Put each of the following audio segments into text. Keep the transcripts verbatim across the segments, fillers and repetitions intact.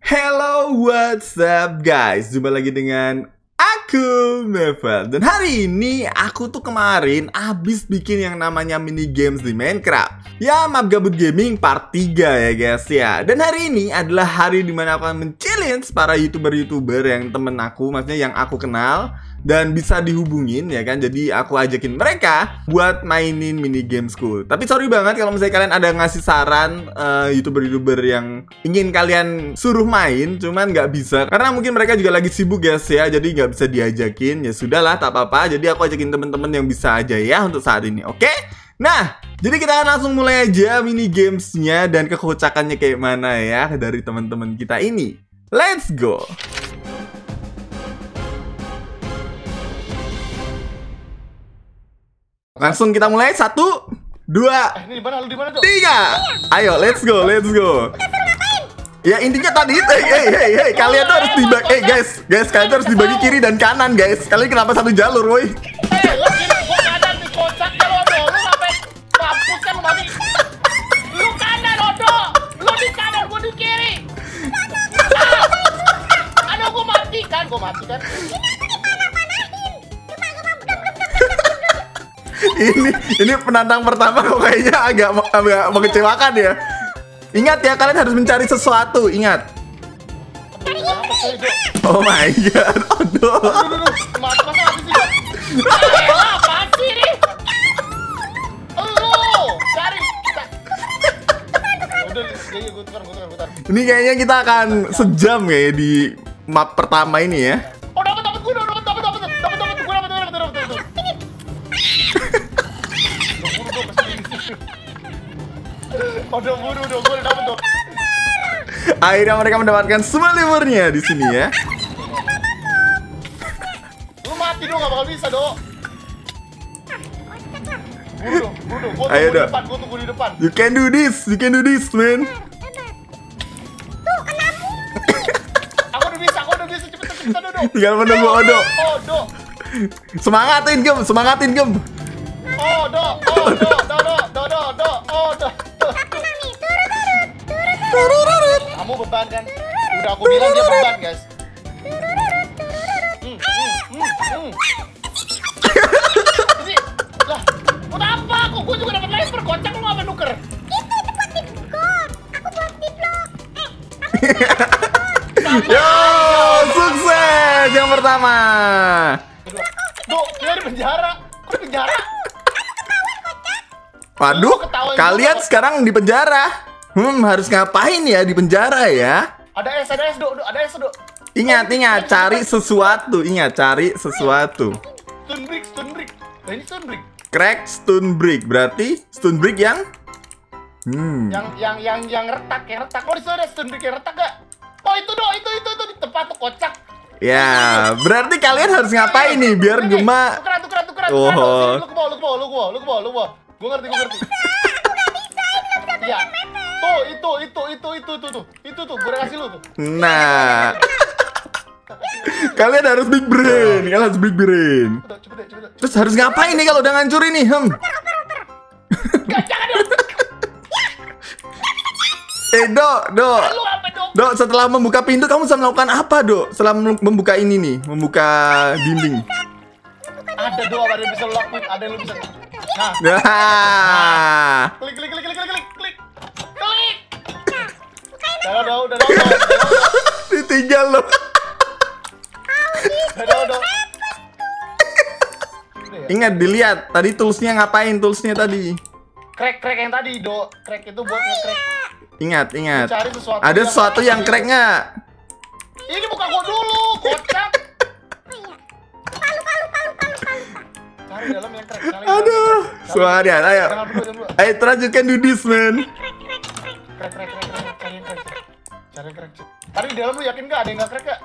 Hello, what's up guys? Jumpa lagi dengan aku, Meval. Dan hari ini aku tuh kemarin abis bikin yang namanya mini games di Minecraft. Ya, Map Gabut Gaming part tiga ya guys ya. Dan hari ini adalah hari dimana aku akan men-challenge para youtuber-youtuber yang temen aku, maksudnya yang aku kenal dan bisa dihubungin ya kan. Jadi aku ajakin mereka buat mainin mini gamesku. Tapi sorry banget kalau misalnya kalian ada ngasih saran uh, youtuber-youtuber yang ingin kalian suruh main, cuman nggak bisa karena mungkin mereka juga lagi sibuk guys ya. Jadi nggak bisa diajakin. Ya sudahlah, tak apa-apa. Jadi aku ajakin temen-temen yang bisa aja ya untuk saat ini. Oke? Nah, jadi kita akan langsung mulai aja mini gamesnya dan kekocakannya kayak mana ya dari teman-teman kita ini. Let's go. Langsung kita mulai. Satu, dua, eh, ini dimana, lu dimana, Dok? tiga. Ayo, let's go, let's go. Ya intinya tadi, hey, hey, hey, hey, kalian tuh harus dibagi, eh guys, guys, kalian tuh harus dibagi kiri dan kanan, guys. Kalian kenapa satu jalur, woi? Eh, lu kira gua kanan di kocak ya, Odo. Lu ngapain mampus kan lu mati? Lu kanan, Odo. Lu di kanan, gua di kiri. Ah. Aduh, gua mati kan, gua mati kan. ini ini penantang pertama kok kayaknya agak agak mengecewakan ya. Ingat ya, kalian harus mencari sesuatu, ingat. Oh my god, aduh. Mati masa mati sih, Dok. Eh, apaan sih ini? Lu cari. Udah, ya gua tukar, gua tukar, gua tukar. Ini kayaknya kita akan sejam ya di map pertama ini ya. Oh, dapat dapat gua, dapat dapat dapat dapat dapat gua dapat dapat dapat dapat. Udah buru dong, gue udah dapet dong. Akhirnya mereka mendapatkan semua livernya di sini ya. Lu mati dong, gak bakal bisa dong. Buru dong, buru dong. Gue Ayo, tunggu di Dok. depan, gue tunggu di depan. You can do this, you can do this, man. Aku udah bisa, aku udah bisa, cepetan, cepetan, Dodo. Tinggal menunggu Odo. Oh, Dok. Semangatin, Gem, semangatin, Gem. Oh, Dok, oh, Dok, Dok, Dok, Dok, Dok, Dok, oh, Dok. Kamu beban kan? Udah aku bilang dia beban, guys. Hmm, hmm, hmm, hmm. Ini, lah, buat apa? Kok gue juga dapat laser, kocak lu ngapain nuker? Yo, sukses yang pertama. Dok, dia di penjara. Kok di penjara? Waduh, kalian sekarang di penjara. Hmm, harus ngapain ya di penjara ya? Ada es, ada es, Dok, Dok, ada es, Dok. Ingat, ingat, cari sesuatu. Ingat, cari sesuatu. Stone brick, stone brick. Nah, ini stone brick. Crack stone brick, berarti stone brick yang Hmm. Yang yang yang yang retak, yang retak. Oh, di sana ada stone brick yang retak gak? Oh, itu, Dok, itu itu itu di tempat tuh kocak. Ya, berarti kalian harus ngapain nih biar Ini, Gema. Tukeran, tukeran, tukeran. Oh. tukeran. Lu ke bawah, lu ke bawah, lu ke bawah, lu ke bawah, lu ke bawah. Gua ngerti, gua ngerti. Iya. Tuh, itu, itu, itu, itu, itu, tuh. Itu tuh, gue kasih lu tuh. Nah, kalian harus big brain, kalian harus big brain. Cepet, cepet, cepet. Terus harus ngapain nih kalau udah ngancurin nih? Hmm. Gak, jangan dong. Eh, Dok, Dok. Lu apa, Dok? Dok, setelah membuka pintu kamu bisa melakukan apa, Dok? Setelah mem- membuka ini nih, membuka dinding. Ada doa, ada yang bisa lu lakuin, ada yang lu bisa. Nah, Nah. klik, klik, klik, klik, klik, klik, klik. Klik. Udah, udah, udah, udah, udah. Ditinggal loh. Udah, udah. Ingat dilihat tadi toolsnya ngapain toolsnya tadi. Crack, crack yang tadi, Dok. Crack itu buat nge-crack. Ingat, ingat. Cari sesuatu Ada yang- sesuatu yang crack nggak? Ini buka gua dulu, kocak. Cari dalam yang crack. Cari dalam. Aduh, suara ayo. Jangan dulu, jangan dulu. Ayo, try you can do this, man. Crack, crack, crack, crack. Cari yang crack. Cari crack. Tadi di dalam lu yakin nggak ada yang nggak crack nggak?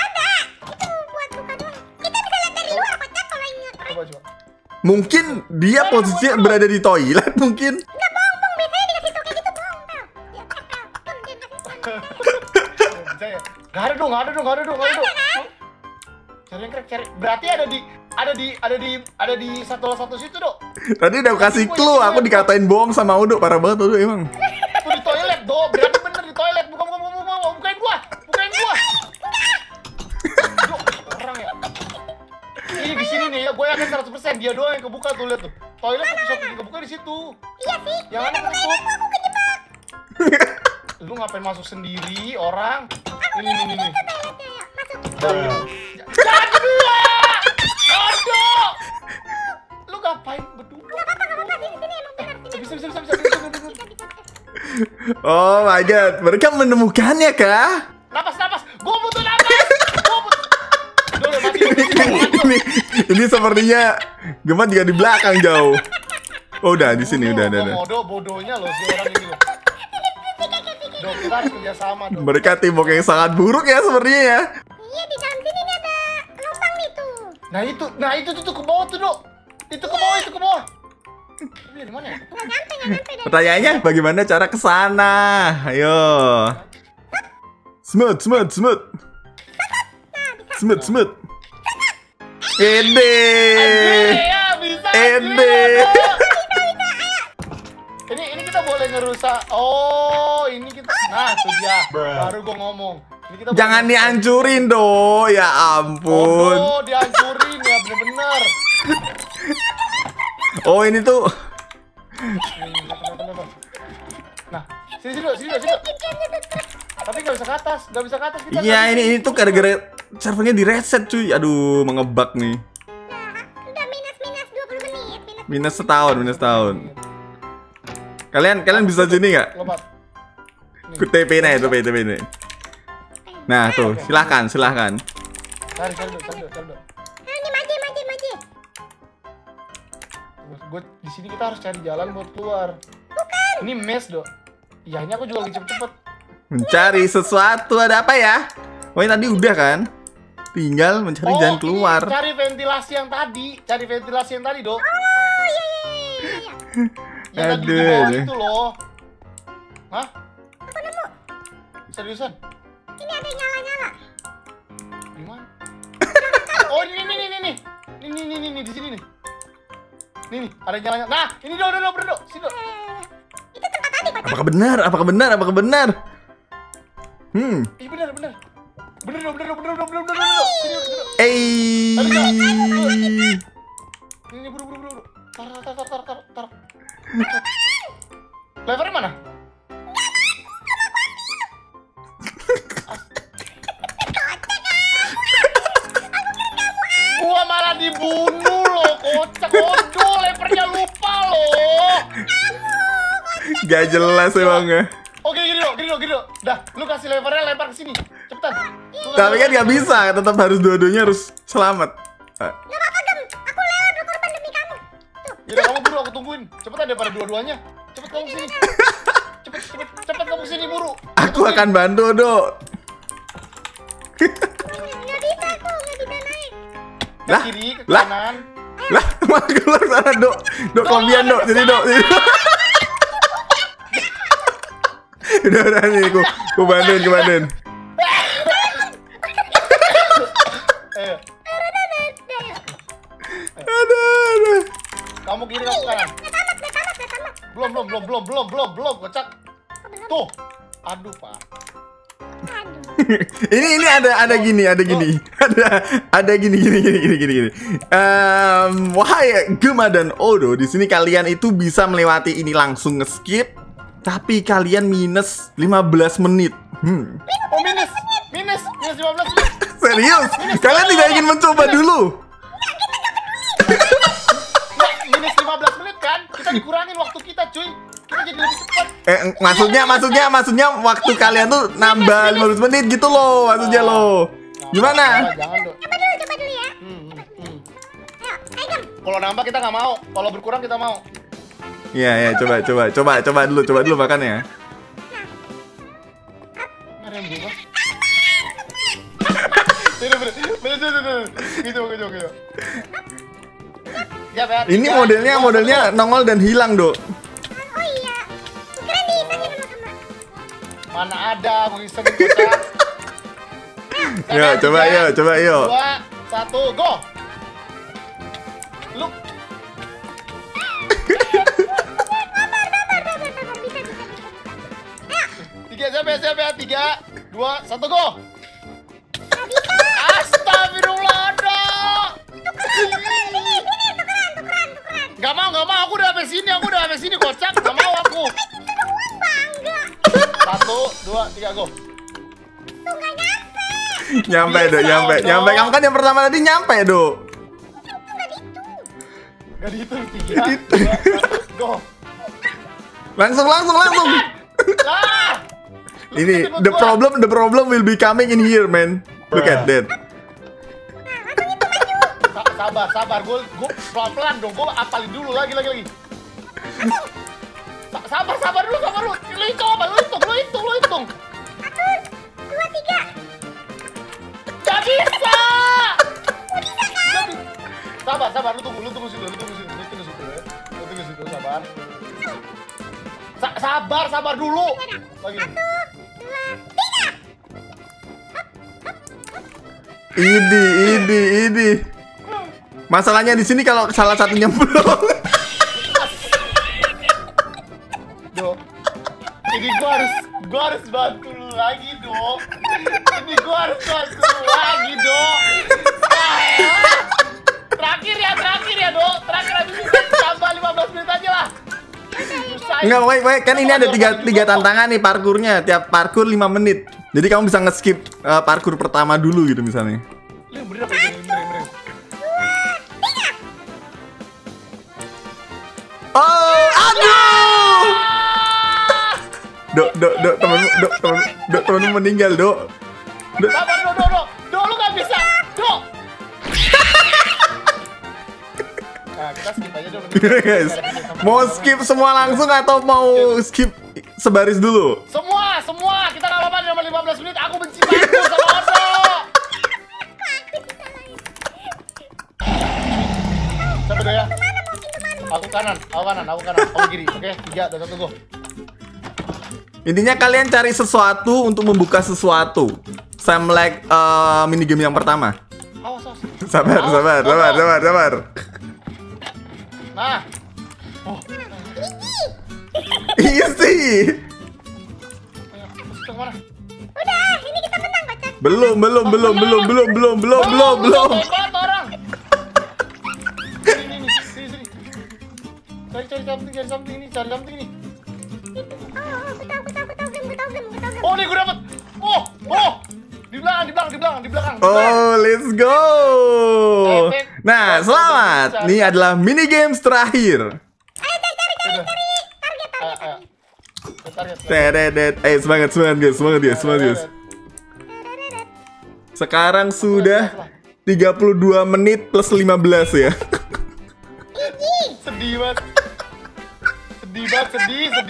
Coba, coba. Mungkin dia posisinya berada di toilet mungkin. Percaya. Gak ada dong, gak ada dong, gak ada dong, gak ada dong. Cari yang crack, cari. Berarti ada di, ada di, ada di, ada di satu satu situ, Dok. Tadi udah kasih clue, aku dikatain bohong sama Udo, parah banget Udo emang. Itu di toilet, Dok. Berarti bener di toilet. Buka, buka, buka, buka, buka. Bukain gua. yakin seratus persen dia doang yang kebuka tuh, lihat tuh. Toilet shop yang kebuka di situ. Iya sih. Yang ada ketutup. Aku kejebak. Lu ngapain masuk sendiri orang? Ini ini ini. Itu toiletnya ya. Masuk. Jangan berdua. Aduh. Lu ngapain berdua? Gak apa-apa, gak apa-apa. Sini, sini emang benar. Sini. Bisa bisa bisa bisa bisa. bisa. Bisa, bisa. Oh my god, mereka menemukannya kah? Napas napas. Gua butuh napas. Gua butuh. Udah udah mati. ini, ini sepertinya Gemma juga di belakang jauh. Oh udah di sini udah udah. udah. Bodoh bodohnya loh si orang ini loh. Dok, kita harus kerjasama dong. Mereka teamwork yang sangat buruk ya sepertinya ya. Iya, di dalam sini nih ada lubang nih tuh. Nah itu, nah itu tuh, tuh ke bawah tuh dok. Itu ke bawah, itu ke bawah. Ini di mana ya? Gak nyampe, gak nyampe. Dan Pertanyaannya bagaimana cara ke sana? Ayo. Smooth, smooth, smooth. Smooth, smooth. Ede. Anjir, ya bisa. Ede. Dok. Ini ini kita boleh ngerusak. Oh, ini kita. Nah, itu dia. Baru gua ngomong. Ini kita Jangan boleh- dihancurin dong. Ya ampun. Oh, dihancurin ya bener-bener. Oh ini tuh. Nah, sini sini dok, sini dok, sini dok. Tapi nggak bisa ke atas, nggak bisa ke atas kita. Iya ini ini tuh gara-gara servernya di reset cuy. Aduh mengebug nih. nah, udah minus-minus dua puluh menit. Minus. Minus setahun, minus setahun. Kalian kalian bisa sini nggak? Lompat. Ku T P nya itu T P nya. Nah tuh silahkan silahkan. Cari, cari dok, cari dok, cari dok. Nah, ini maju, maju, maju. Gue di sini kita harus cari jalan buat keluar. Ini mes dok. Iya ini aku juga lagi cepet-cepet. Mencari sesuatu ada apa ya? Oh ini tadi udah kan? Tinggal mencari Oh, jalan ini keluar. cari ventilasi yang tadi, cari ventilasi yang tadi dok. Oh, iya, iya, iya, iya. Yang tadi di Aduh, bawah aduh. itu loh. Hah? Aku nemu. Seriusan? Ini ada yang nyala-nyala. Di mana? Oh ini ini ini ini. Ini ini ini di sini nih. Nih nih, ada jalannya. Nah, ini dok, dok, dok, dok, dok. Sini dok. Eh, itu tempat tadi, Pak. Apakah benar? Apakah benar? Apakah benar? Hmm. Ih bener bener. Bener dok, bener dok, bener dok, bener dok, bener dok. Sini dok, sini dok. Eh. Ini ini buru buru buru. Tar tar tar tar tar tar. Levernya mana? Gua malah dibunuh loh, kocak kodo, levernya lupa loh. Gak jelas emangnya. Oke gini dong, gini dong, gini dong. Dah, lu kasih levernya lempar ke sini. Cepetan. Lu kasih Tapi kan lever. gak bisa, tetap harus dua-duanya harus selamat. Ah, Gak apa-apa, Gem. Aku lewat berkorban demi kamu. Tuh. Yaudah kamu buru, aku tungguin. Cepetan daripada dua-duanya. Cepet kamu kesini. Cepet, cepet, cepet kamu kesini buru. Aku akan bantu, Dok. Nggak bisa aku, nggak bisa naik. Ke Lah, kiri, ke lah. kanan. Lah, mau keluar sana, Dok. Dok, kelebihan, Dok. Sini, Dok. Sini. Udah, udah nih, aku, aku bantuin, aku bantuin. Eh, Aduh, aduh. kamu kiri, kamu kanan. Nggak tamat, nggak tamat, nggak tamat. Belum, belum, belum, belum, belum, belum, belum, kocak. Oh, belum. Tuh. Aduh, Pak. Aduh. ini ini ada ada gini ada gini ada ada gini gini gini gini gini gini. Em, wahai Gema dan Odo, di sini kalian itu bisa melewati ini langsung nge-skip, tapi kalian minus lima belas menit. Hmm. Oh, minus. Minus. Minus lima belas menit. Serius? Kalian tidak ingin mencoba dulu? Nggak, minus lima belas menit kan? Kita dikurangin waktu kita, cuy. Kita jadi lebih cepat. Eh, maksudnya maksudnya maksudnya waktu kalian tuh nambah lima belas menit gitu loh, maksudnya loh. Gimana? Jangan, dong. Coba dulu, coba dulu ya. Hmm, hmm, hmm. Ayo, ayo, Gem. Kalau nambah kita nggak mau. Kalau berkurang kita mau. Iya, ya, coba coba coba coba dulu, coba dulu makannya. Nggak ada yang berubah. Bener, bener, bener, bener, bener. Gitu, gitu, gitu. Siap ya. Ini Tiga, modelnya dua, modelnya satu. nongol dan hilang, Dok. Oh iya. Kira bisa nih sama-sama. Mana ada, mau iseng kocak. Yo, coba yo, coba yo. Dua, satu, go. Lu. Tiga, siap ya, siap ya. Tiga, dua, satu, go. Astagfirullah, dok. Gak mau, gak mau. Aku udah sampai sini, aku udah sampai sini kocak. Gak mau aku. Bangga. Satu, dua, tiga, go. Tuh nggak nyampe. Nyampe, Bisa Dok, nyampe, dong. nyampe. Kamu kan yang pertama tadi nyampe, Dok. Itu nggak gitu. Gak dihitung, tiga, dua, satu, go. Langsung, langsung, langsung. Lah. Lu Ini cepet the gua. problem, the problem will be coming in here, man. Look at that. Sa- Sabar, sabar. Gue gue pelan-pelan dong. Gue apalin dulu lagi, lagi, lagi. Sa- Sabar, sabar dulu, sabar dulu. Lu hitung apa? Lu hitung, lu hitung, lu hitung. Satu, dua, tiga. Gak bisa. Gak bisa. Sabar, sabar. Lu tunggu, lu tunggu situ, lu tunggu situ, lu tunggu situ ya. Lu tunggu situ, sabar. Sa- sabar, sabar dulu. Lagi. Ini, ini, ini. Masalahnya di sini kalau salah satunya belum. Dok. Ini gua harus gua harus bantu lu lagi, Dok. Ini gua harus bantu lu lagi, Dok. Ya elah. Terakhir ya, terakhir ya, Dok. Terakhir habis ini tambah lima belas menit aja lah. Susah. Enggak, wait, wait. Kan ini ada tiga, tiga tantangan nih parkurnya. Tiap parkur lima menit. Jadi kamu bisa nge-skip uh, parkur pertama dulu gitu misalnya. Lu bener apa ini? Bener, bener. Oh, aduh! Dok, dok, dok, temenmu, dok, temenmu, dok, temenmu meninggal, dok. Dok. Sabar, Dok, Dok, Dok. Dok, lu gak bisa. Dok. Nah, kita skip aja, Dok. Guys, mau skip semua langsung atau mau skip sebaris dulu? Semua, semua. Kita gak apa-apa dalam lima belas menit. Aku benci banget sama Odo. Siapa dulu ya? Aku kanan, aku kanan, aku kanan. Aku kiri. Oke, tiga, dua, satu, go. Intinya kalian cari sesuatu untuk membuka sesuatu. Same like uh, minigame yang pertama. Awas, awas. Sabar, Awas, sabar, Odo. sabar, sabar, sabar. Nah. Oh. Easy. Ayo, terus ke mana? Udah, ini kita menang, Kocak. Belum, belum, belum, belum, belum, belum, belum, belum, belum. Banget orang. Sini, sini, sini, sini. Cari, cari something, cari something ini, cari something ini. Oh, aku tahu, aku tahu, aku tahu, game, aku tahu, game, aku tahu, game. Oh, nih gue dapet. Oh, oh. Di belakang, di belakang, di belakang, di belakang. di belakang. Oh, let's go. Nah, selamat. Ini adalah mini games terakhir. Ayo, cari, cari, cari, cari. Target, Ayo, target. ayo. Target, target. Teredet. Eh, semangat, semangat guys, semangat guys, semangat guys. Sekarang sudah tiga puluh dua menit plus lima belas ya. Sedih banget. Sedih banget, sedih, sedih.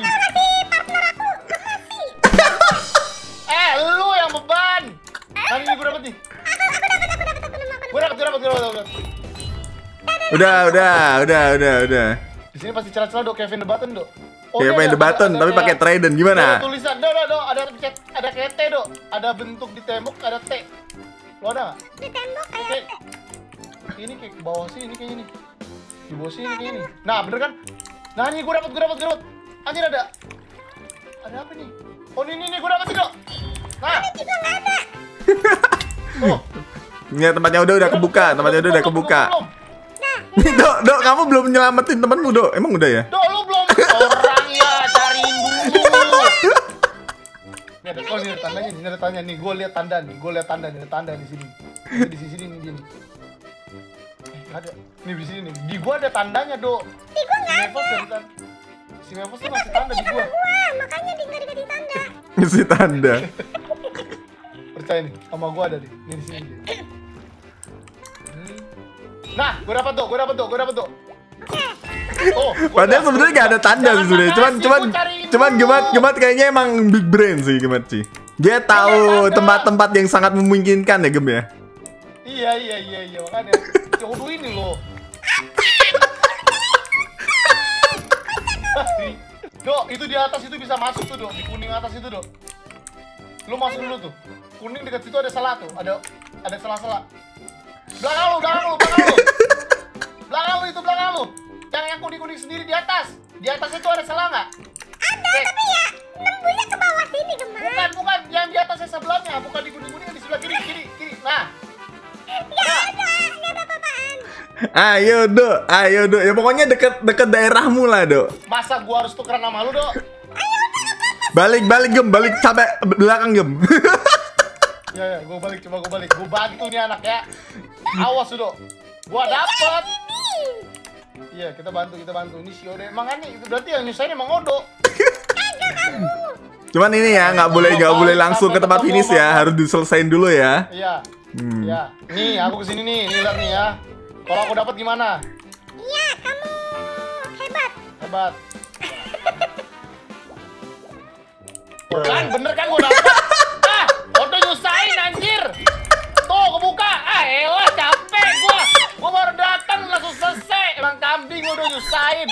Eh, lu yang beban. Nanti ini gue dapet nih. Gue dapet, gue dapet, gue dapet, gue dapet. Udah, udah, udah, udah, udah. Di sini pasti celah-celah, Dok. Kevin the Button, Dok. Oh, Kayak ini main ada- the button ada tapi kayak- pakai trident Ada gimana? tulisan, Dok, Dok, Dok. Ada pencet, ada kayak T, Dok. Ada bentuk di tembok, ada T. Lo ada nggak? Di tembok kayak Kayak ini kayak ke bawah sini kayaknya nih. Di bawah sini kayaknya nih. Nah, bener kan? Nah, ini gue dapet, gue dapet, gue dapet. Anjir ada. Ada apa nih? Oh, ini, ini, ini gue dapet nih, Dok. Nah. juga nggak ada. Oh. Ini tempatnya udah udah kebuka, tempatnya udah udah kebuka. Belum, belum. Nih, Dok, Dok, kamu belum nyelamatin temenmu, Dok. Emang udah ya? Dok, lu belum orang ya, cariin dulu. Nih ada, oh, ini ada tandanya, ini ada tandanya nih. Gue lihat tanda nih, gue lihat tanda, nih, ada tanda di sini. Ini di sini nih, gini. Eh, nggak ada. Nih di sini nih. Di gua ada tandanya, Dok. Di gua Si nggak Mevos ada. dari tan- Si Mevos tuh masih tanda di gua. Wah, makanya di nggak dikasih tanda. Mesti tanda. Percaya nih, sama gua ada nih. Nih di sini. nih. Hmm. Nah, gua dapat, Dok. Gua dapat, Dok. Gua dapat, Dok. Oh, gua Padahal dapat. sebenarnya gak ada tanda sih sebenarnya. Cuman Jangan cuman makasih, gua cariin cuman dulu. Gemat Gemat kayaknya emang big brain sih Gemat sih. Dia tahu tanda. tempat-tempat yang sangat memungkinkan ya Gem ya. Iya, iya, iya, iya, makanya. Jodoh ini loh. Dok, itu di atas itu bisa masuk tuh, Dok. Di kuning atas itu, Dok. Lu masuk dulu tuh. Kuning dekat situ ada salah tuh. Ada ada salah-salah. Belakang lu, belakang lu, belakang lu. Belakang lu itu belakang lu. Yang yang kuning-kuning sendiri di atas. Di atas itu ada salah nggak? Ada, tapi ya nembusnya ke bawah sini, Gemar. Bukan, bukan. Yang di atasnya sebelahnya. Bukan di kuning-kuning, di sebelah kiri, kiri, kiri. Nah. Nggak ada, nggak ada apa-apaan. Ayo, Dok. Ayo, Dok. Ya pokoknya deket deket daerahmu lah, Dok. Masa gua harus tukeran sama lu, Dok? Balik, balik, Gem. Balik sampai belakang, Gem. Ya, ya, gua balik, coba gua balik. Gua bantu nih anak ya. Awas, Dok. Gua dapet. Iya, kita bantu, kita bantu. Ini si Odo. Emang aneh, itu berarti yang nyusahin emang Odo. Cuman ini ya, nggak boleh nggak boleh langsung ke tempat finish ya. Harus diselesain dulu ya. Iya. Hmm. Iya. Nih, aku kesini nih. Nih, lihat nih ya. Kalau aku dapat gimana? Iya, kamu hebat. Hebat. Tuh kan, bener kan gua dapet. Ah, Odo nyusahin anjir. Tuh, kebuka. Ah, elah capek gua. Gua baru datang langsung selesai. Emang kambing udah nyusahin.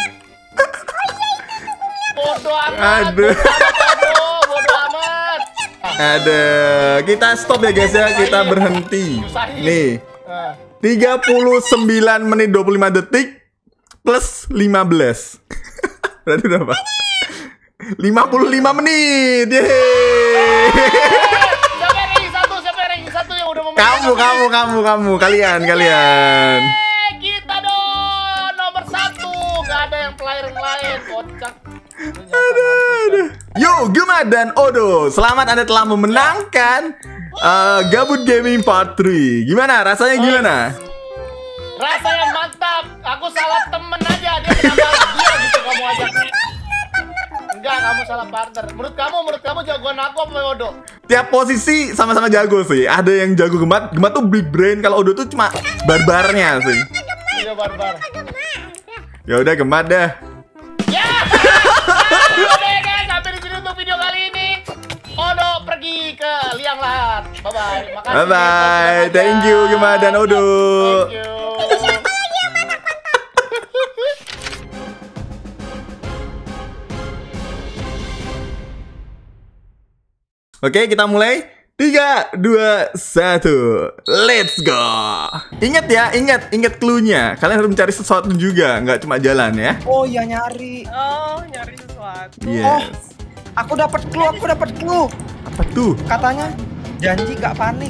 Bodoh amat. Aduh. Bodoh, bodoh amat. Ada. Kita stop ya guys ya. Kita berhenti. Nih. Nah, tiga puluh sembilan menit dua puluh lima detik plus lima belas. Berarti berapa? lima puluh lima menit. Yeay. siapa yang ranking satu? Siapa yang ranking satu yang udah mau Kamu, kamu, kamu, kamu, kalian, kalian. Eh, kita dong nomor satu. Gak ada yang player yang lain. Kocak. Yo, Gema dan Odo, selamat Anda telah memenangkan uh, Gabut Gaming Part tiga. Gimana? Rasanya gimana? Rasanya mantap. Aku salah temen aja. Dia kenapa dia gitu kamu ajak. Enggak, kamu salah partner. Menurut kamu, menurut kamu jagoan aku apa Odo? Tiap posisi sama-sama jago sih. Ada yang jago Gemat, Gemat tuh big brain. Kalau Odo tuh cuma barbarnya sih. Iya, barbar. Ya udah Gemat dah. Ya. Oke guys, sampai di sini untuk video kali ini. Odo pergi ke liang lahat. Bye bye. Makasih. Bye bye. Thank you Gemat dan Odo. Thank you. Oke, kita mulai. tiga, dua, satu. Let's go. Ingat ya, ingat, ingat clue-nya. Kalian harus mencari sesuatu juga, nggak cuma jalan ya. Oh iya nyari. Oh, nyari sesuatu. Yes. Aku dapat clue, aku dapat clue. Apa tuh? Katanya janji gak panik.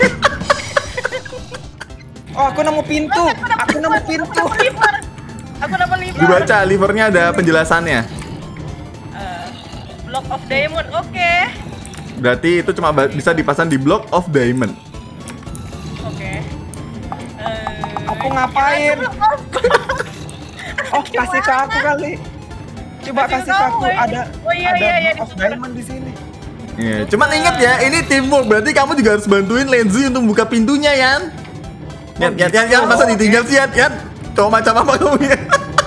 Oh, aku nemu pintu. Aku nemu pintu. Liver. Aku dapat liver. Dibaca, livernya ada penjelasannya. Eh, Block of Diamond. Oke. Berarti itu cuma ba- bisa dipasang di Block of Diamond. Oke. Eh, Aku ngapain? kira block of- Oh, kasih ke aku kali. Coba Kasih kasih ke aku. kamu, ya. Ada Oh, iya, ada iya, iya, Block of ditukar. diamond di sini. Iya, cuman ingat ya, ini teamwork. Berarti kamu juga harus bantuin Lenzi untuk buka pintunya, Yan. Yan, Yan, Yan, Yan, masa ditinggal sih, Yan? Yan, cowok macam apa kamu ya?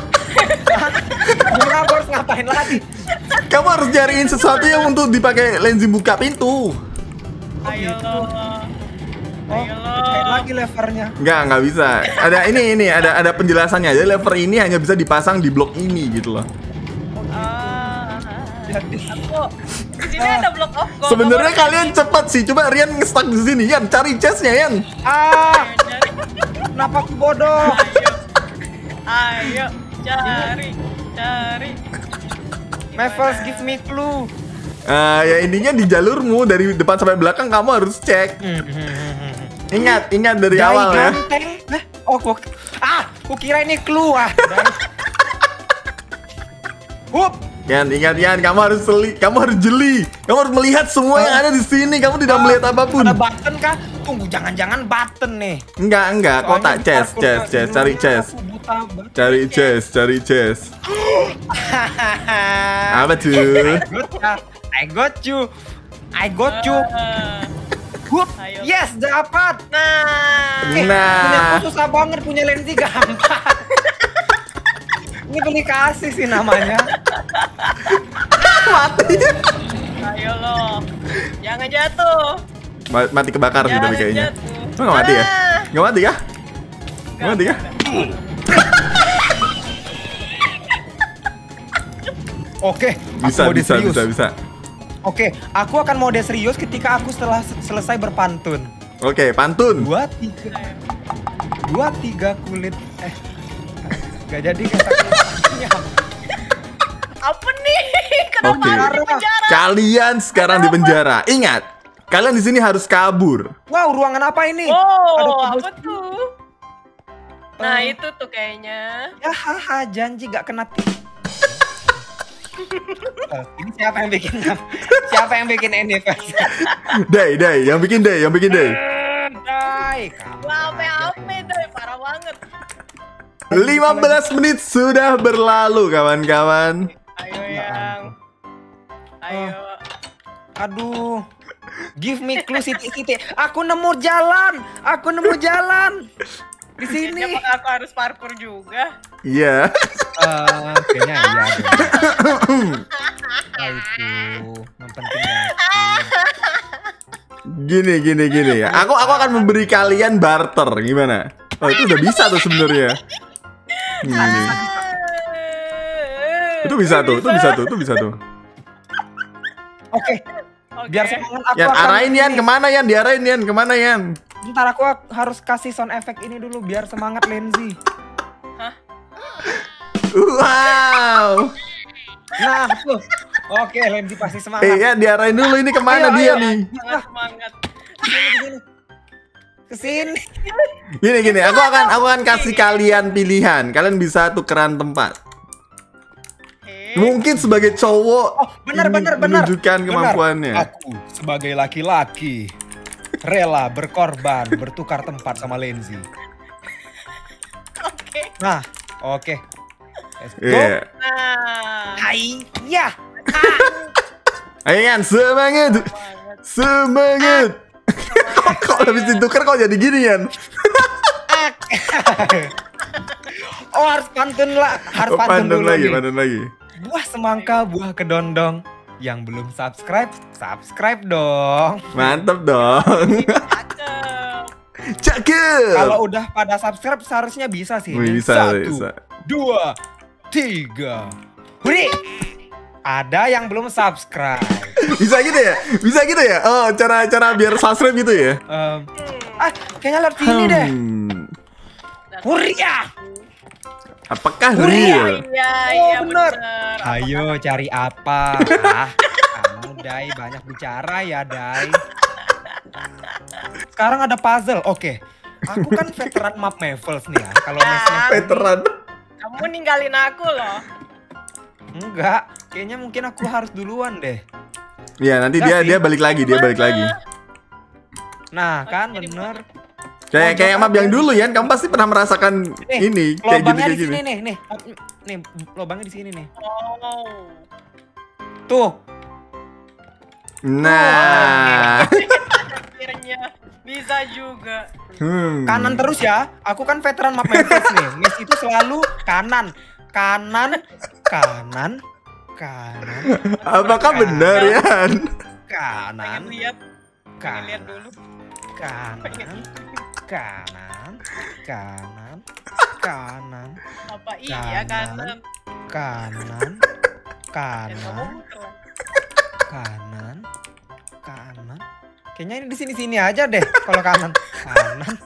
Jadi aku harus ngapain lagi? Kamu harus cariin sesuatu yang untuk dipakai Lenzi buka pintu. Ayo gitu. lo. Oh, Ayo lo. kayak lagi levernya. Enggak, nggak bisa. Ada ini, ini, ada ada penjelasannya. Jadi lever ini hanya bisa dipasang di blok ini gitu loh. Ah, Jadi aku di sini ada block of gold. Sebenarnya Kamu kalian cepat sih. Coba Rian nge-stuck di sini, Yan. Cari chestnya, Yan. ah, cari. kenapa aku bodoh? Ayo, cari, cari. Mevels give me clue. Ah, ya intinya di jalurmu dari depan sampai belakang kamu harus cek. Ingat, ingat dari Jai awal ya. ganteng. Eh, oh, gua, ah, aku kira ini clue ah. Hup, Yan, ingat Yan, kamu harus seli, kamu harus jeli. Kamu harus melihat semua yang ada di sini. Kamu tidak melihat apapun. ada button kah? Tunggu, jangan-jangan button nih. Enggak, enggak. Soalnya Kotak di chest, parkour chest, gak chest. dulu Cari aku chest. buta banget. Cari chest, cari chest. Apa tuh? Good ya. I got you. I got you. Ah, Hup. Ayo. Yes, dapat. Nah, Eh, Nah. punya aku susah banget, punya lensi gampang. Ini beli kasih sih namanya. Mati. ayo lo. Jangan jatuh. Ma- Mati kebakar sih Jangan tapi kayaknya. jatuh. Oh, nggak mati ya? Ah. Nggak mati kah? Nggak mati kah? Oke, Bisa, aku mode bisa, serius. bisa, bisa. Oke, aku akan mode serius ketika aku setelah selesai berpantun. Oke, pantun. Dua tiga, dua tiga kulit. Eh, gak jadi kata-katanya. Apa nih? Kenapa Oke. harus di penjara? Kalian sekarang di penjara. Ingat, kalian di sini harus kabur. Wow, ruangan apa ini? Oh, Ada kubus. apa tuh? Nah Eh, itu tuh kayaknya. Ya haha, janji gak kena tip. Eh, ini siapa yang bikin? Siapa yang bikin ini? Day, Day, yang bikin Day, yang bikin Day. Dai, Wah, ame-ame deh, parah banget. lima belas menit sudah berlalu, kawan-kawan. Ayo Ya yang. Ayo. Aduh. Give me clue Siti-Siti. Aku nemu jalan. Aku nemu jalan. Di Jadi sini. apakah aku harus parkour juga? Iya. Eh, kayaknya iya deh. Ah, itu yang penting yakin. Gini, gini, gini ya. Aku aku akan memberi kalian barter, gimana? Oh, itu udah bisa tuh sebenarnya. Gini. Itu bisa tuh, itu bisa tuh, itu bisa tuh. Oke, Oke. biar semangat aku Yan, akan arahin Yan, ini. kemana Yan? Diarahin Yan, kemana Yan? Ntar aku ak- harus kasih sound effect ini dulu biar semangat Lenzi. Wow. Nah, tuh. Oke, Lenzi pasti semangat. Eh, Yan, diarahin dulu ini kemana Ayo, dia ayo. nih? Semangat, semangat. Kesini, kesini. Kesini. Gini, gini, aku akan aku akan kasih kalian pilihan. Kalian bisa tukeran tempat. Oke. Mungkin sebagai cowok Oh, benar, ingin benar, benar. menunjukkan Benar. kemampuannya. Aku sebagai laki-laki rela berkorban bertukar tempat sama Lenzi. Oke. Nah, oke. Let's go. Iya. Nah. Hai, ya. Ayo Yan, semangat. Semangat. Semangat. Kok kok habis ditukar kok jadi gini Yan? Oh, harus pantun lah, harus Oh, pantun, pantun dulu lagi, nih. pantun lagi. Buah semangka, buah kedondong. Yang belum subscribe, subscribe dong. Mantap dong. Cakep. Cakep. Kalau udah pada subscribe seharusnya bisa sih. Wih, Ini. bisa, Satu, bisa. dua, tiga. Huri. Ada yang belum subscribe. Bisa gitu ya? Bisa gitu ya? Oh, cara-cara biar subscribe gitu ya? Em, ah, kayaknya lewat sini deh. Hmm. Huri ya. Apakah Huri, real? Iya, Oh, iya bener. bener. Ayo cari apa? Ah, kamu Dai banyak bicara ya Dai. Sekarang ada puzzle. Oke. Aku kan veteran map Mavels nih ya. Kalau mesnya Veteran. Kamu ninggalin aku loh. enggak, kayaknya mungkin aku harus duluan deh. Iya, nanti dia dia balik lagi, dia balik lagi. Nah, kan bener. Kayak kayak map yang dulu ya, kamu pasti pernah merasakan Nih, ini kayak gini lobangnya kayak di sini gini. nih, nih. Nih, lobangnya di sini nih. Oh. Tuh. Nah. Akhirnya bisa juga. Hmm. Kanan terus ya. Aku kan veteran map Mavels nih. Miss itu selalu kanan. Kanan, kanan, kanan, Apakah benar Yan? kanan, Pengen lihat. Pengen lihat kanan, dulu. kanan, kanan, kanan, kanan, Apa iya Kanan. kanan? kanan, Eh, kamu kanan, muter. kanan, kanan. Kayaknya ini di sini-sini aja deh kalau kanan. Kanan.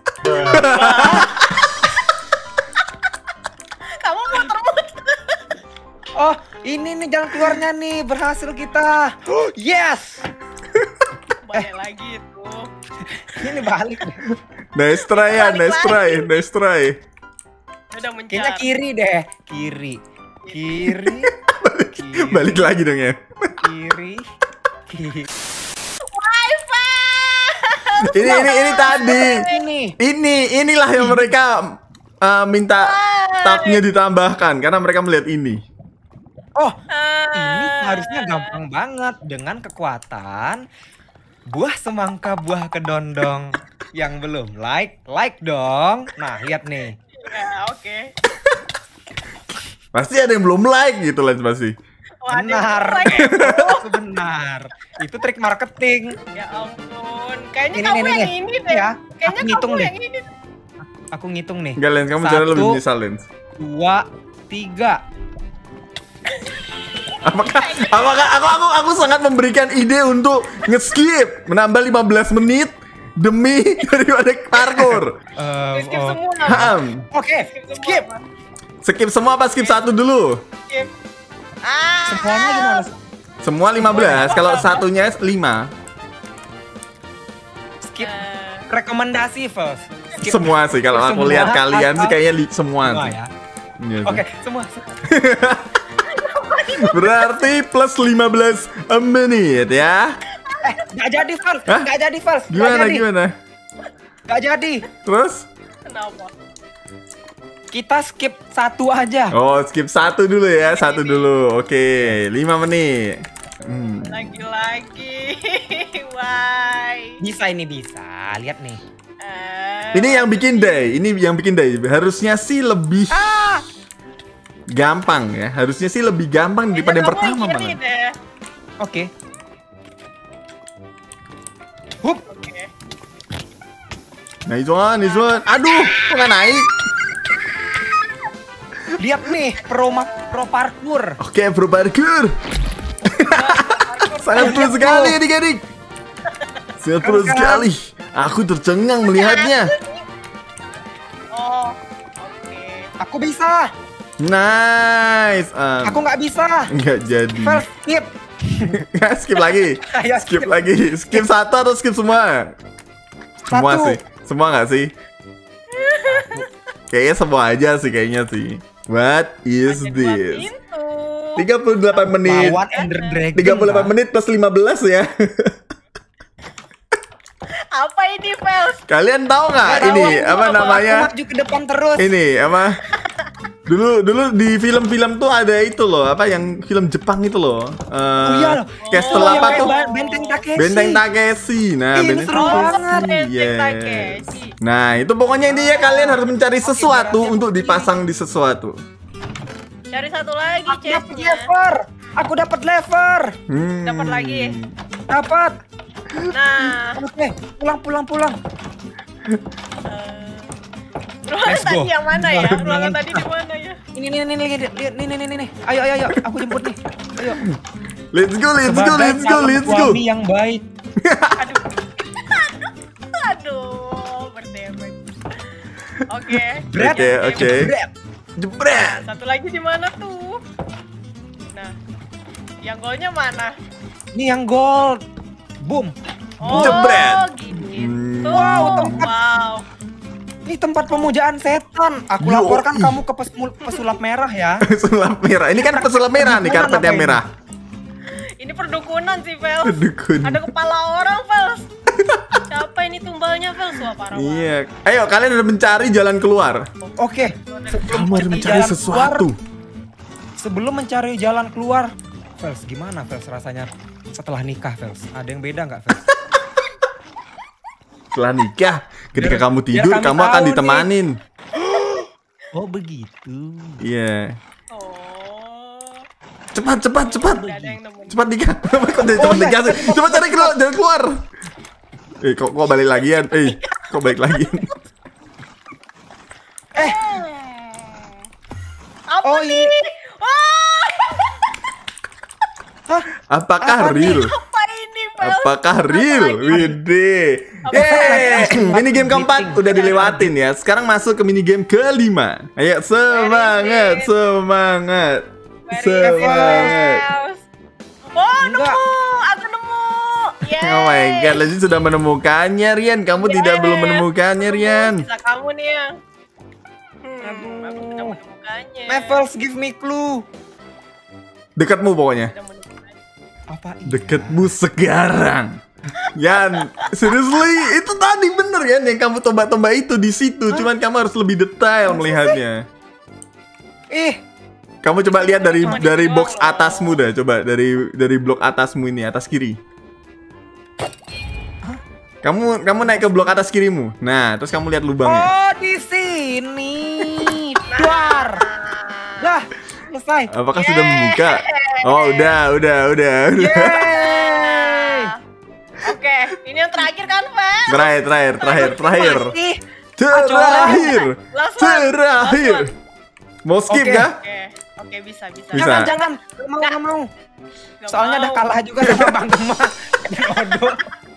Kamu muter-muter. Oh, ini nih jalan keluarnya nih. Berhasil kita. Yes. Balik lagi itu. Ini balik deh. Nice try ya, nice try, nice try. Udah mencar. Kayaknya kiri deh. Kiri. Kiri. Kiri. Balik lagi dong ya. Kiri. Kiri. Wifi. Ini ini ini tadi. Ini. Ini inilah yang mereka uh, minta tabnya ditambahkan karena mereka melihat ini. Oh, Ah. ini harusnya gampang banget dengan kekuatan buah semangka, buah kedondong. Yang belum like, like dong. Nah, lihat nih. Ya, oke. Pasti ada yang belum like gitu Lens pasti. Wah, ada yang Benar. like ya. Itu benar. Itu trik marketing. Ya ampun. Kayaknya Ini, kamu ini, yang nih. ini deh. Ya, Kayaknya aku ngitung kamu deh. yang ini. Aku ngitung nih. Enggak Lens, kamu Satu. jangan lebih menyesal Lens. Dua, tiga. Apakah apakah aku aku aku sangat memberikan ide untuk nge-skip menambah lima belas menit demi daripada parkour. Em, Skip oh. semua. Ham. Oke, semua, skip. Mas. Skip semua apa skip satu dulu? Skip. Ah. Semuanya gimana? Semua lima belas, kalau satunya lima. Skip. Eh, Rekomendasi first. Semua sih kalau aku Semua lihat kalian sih atau- kayaknya li- semua Semua sih. ya. Iya sih. Oke, semua. semua. Berarti plus lima belas menit ya. Eh, nggak jadi Fals, Hah? nggak jadi Fals. Nggak Gimana jadi. gimana? Nggak jadi. Terus? Kenapa? Kita skip satu aja. Oh, skip satu dulu ya, satu dulu. Oke, lima menit. Hmm. Lagi-lagi. Why? Bisa ini bisa. Lihat nih. Eh, Ini yang bikin day, ini yang bikin day. Harusnya sih lebih Ah, gampang ya. Harusnya sih lebih gampang daripada yang kamu pertama kiri malah. deh. oke. Hup. Oke. Nice one, nice one. Aduh, kok nggak naik? Lihat nih, pro ma- pro parkour. Oke, bro parkour. Sangat pro sekali adik-adik. Sangat pro sekali. Aku tercengang melihatnya. Oh, oke. Aku bisa. Nice. Um, Aku nggak bisa. nggak jadi. First skip. Skip lagi. Ayo Skip lagi. Skip satu atau skip semua? Semua Satu. sih. Semua nggak sih? Kayaknya semua aja sih kayaknya sih. What is Ada dua this? pintu. tiga puluh delapan menit. Lawan Ender Dragon. tiga puluh delapan Pak. menit plus lima belas ya. Apa ini, Fels? Kalian tahu nggak Nggak tahu ini aku apa apa. namanya? Aku maju ke depan terus. Ini apa? Dulu dulu di film-film tuh ada itu loh, apa yang film Jepang itu loh. Eh, Oh iya loh. Castle Oh, apa yang tuh? kayak Benteng Takeshi. Benteng Takeshi. Nah, Ih, Benteng seru banget. Takeshi. Benteng Yes. Takeshi. Nah, itu pokoknya intinya kalian harus mencari sesuatu untuk dipasang di sesuatu. Cari satu lagi, Aku dapat chestnya. lever. Aku dapat lever. Hmm. Dapat lagi. Dapat. Nah, Oke, pulang pulang pulang. ruangan Let's go. tadi yang mana ya? Ruangan Ruangan tadi. tadi di mana ya? Ini nih nih nih lihat lihat nih nih nih nih. Ayo ayo ayo, aku jemput nih. Ayo. Let's go, let's go, Sebagai let's go, calon let's go. suami yang baik. Aduh. Aduh, berdebek. Oke. Bread. Oke, oke. Bread. Jebret. Satu lagi di mana tuh? Nah, yang golnya mana? Ini yang gold. Boom. Oh, Jebret. gitu. Hmm. Wow, tempat- Wow. Ini tempat pemujaan setan. Aku Yo, laporkan ih. kamu ke pesul- pesulap merah ya. Pesulap merah. Ini kan pesulap merah nih, Perdukunan karpet yang apa ini? merah. Ini perdukunan sih, Fels. Dukun. Ada kepala orang, Fels. Siapa ini tumbalnya, Fels? Wah, parah banget. Iya. Ayo, kalian udah mencari jalan keluar. Oke. Kamu harus mencari jalan sesuatu. keluar, sebelum mencari jalan keluar, Fels, gimana Fels rasanya setelah nikah, Fels? Ada yang beda nggak, Fels? Setelah nikah, ketika Biar- kamu biar tidur, kami kamu akan tahu nih. ditemanin. Oh begitu. Iya. Oh. Cepat, cepat, cepat. Udah ada yang nemuin. Cepat nikah. Kok udah Oh, cepat iya. nikah sih? Cepat cari keluar, jalan keluar. Eh, kok kok balik lagian? Eh, kok balik lagi? Eh, Apa Oh, nih? ini- Wah, hah? Apakah Apa nih? real? apa ini, Fels? Apakah Apa real? lagi? Widih. Apa Yeay. lagi? Mini game keempat Meeting. udah dilewatin ya. Sekarang masuk ke mini game kelima. Ayo semangat, Very good. semangat. Very Semangat. Fels. Oh, Enggak. nemu. Aku nemu. Yeay. Oh my god, Lesti sudah menemukannya, Rian. Kamu tidak Yeay. belum menemukannya, Rian. Bisa kamu nih yang. Hmm, aku sudah menemukannya. Levels, give me clue. Dekatmu pokoknya. Sudah menemukannya. Apa ini? Dekatmu sekarang. Yan, seriously, itu tadi bener Yan yang kamu tombak-tombak itu di situ. Cuman kamu harus lebih detail melihatnya. Ih, Kamu coba lihat dari Cuma dari di box bawah. atasmu dah, coba dari dari blok atasmu ini, atas kiri. Kamu kamu naik ke blok atas kirimu. Nah, terus kamu lihat lubangnya. oh di sini. Duar. Dah, selesai. Apakah sudah membuka? Oh, udah, udah, udah, udah. Yeay. Oke, ini yang terakhir kan, Fel? Terakhir, terakhir, terakhir, terakhir. Masih. Terakhir. Last one. Terakhir. Last Mau skip Oke. kah? Oke, oke bisa, bisa. Bisa. Jangan, jangan. Gak mau, gak mau. Nggak Soalnya mau. udah kalah juga sama Bang Gemma. Bodoh.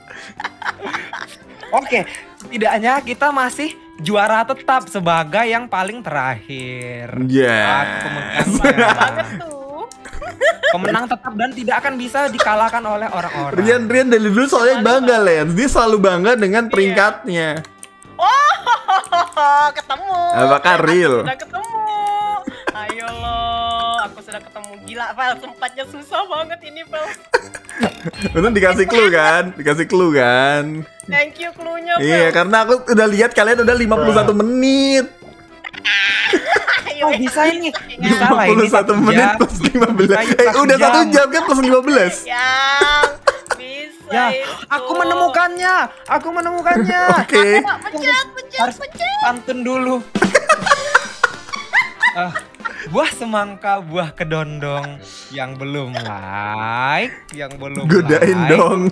Oke, setidaknya kita masih juara tetap sebagai yang paling terakhir. Yes. Aku pemegang Banget tuh. Pemenang tetap dan tidak akan bisa dikalahkan oleh orang-orang. Rian Rian dari dulu soalnya bangga Len. Dia selalu bangga dengan peringkatnya. Oh, ketemu. Apakah real? Aku sudah ketemu. Ayo lo, aku sudah ketemu. Gila, Vel, tempatnya susah banget ini, Vel. Untung dikasih clue kan? Dikasih clue kan? Thank you clue-nya, Vel. Iya, karena aku udah lihat kalian udah lima puluh satu menit. Ayo, Oh, bisa ini. Bisa lima lah puluh ini satu satu menit jam. plus lima belas. Bisa Eh, satu udah satu jam. jam kan plus lima belas. Yang bisa Ya, itu. aku menemukannya. Aku menemukannya. Oke. Pencet, pencet, Harus pencet. pantun dulu. Ah, buah semangka, buah kedondong yang belum like, yang belum Godain like. dong.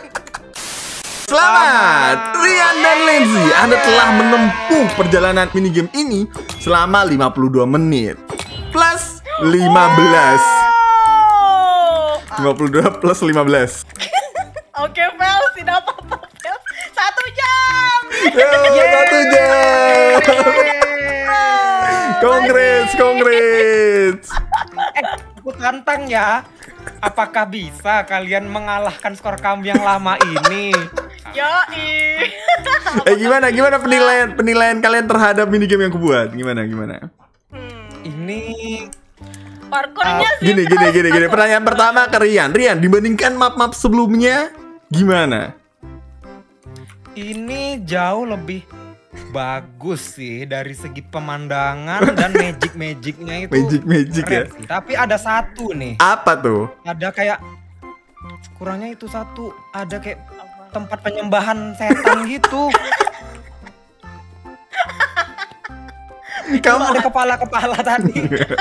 Selamat, Rian dan Lenzy. Anda telah menempuh perjalanan minigame ini selama lima puluh dua menit plus lima belas. Oh. lima puluh dua plus lima belas. Oke, Vel, tidak apa-apa, Vel. Satu jam. Yo, satu jam. Congrats, congrats. Eh, aku tantang ya. Apakah bisa kalian mengalahkan skor kami yang lama ini? Yoi. Eh, gimana, gimana penilaian penilaian kalian terhadap minigame yang kubuat? Gimana, gimana? Hmm. Ini Parkurnya Ah, sih. Gini, gini, Vel, gini, gini. satu. Pertanyaan pertama ke Rian. Rian, dibandingkan map-map sebelumnya, gimana? ini jauh lebih bagus sih dari segi pemandangan dan magic-magicnya itu. Magic-magic ya? keren sih. Tapi ada satu nih. Apa tuh? Ada kayak kurangnya itu satu. Ada kayak tempat penyembahan setan gitu. Kamu ada kepala-kepala tadi.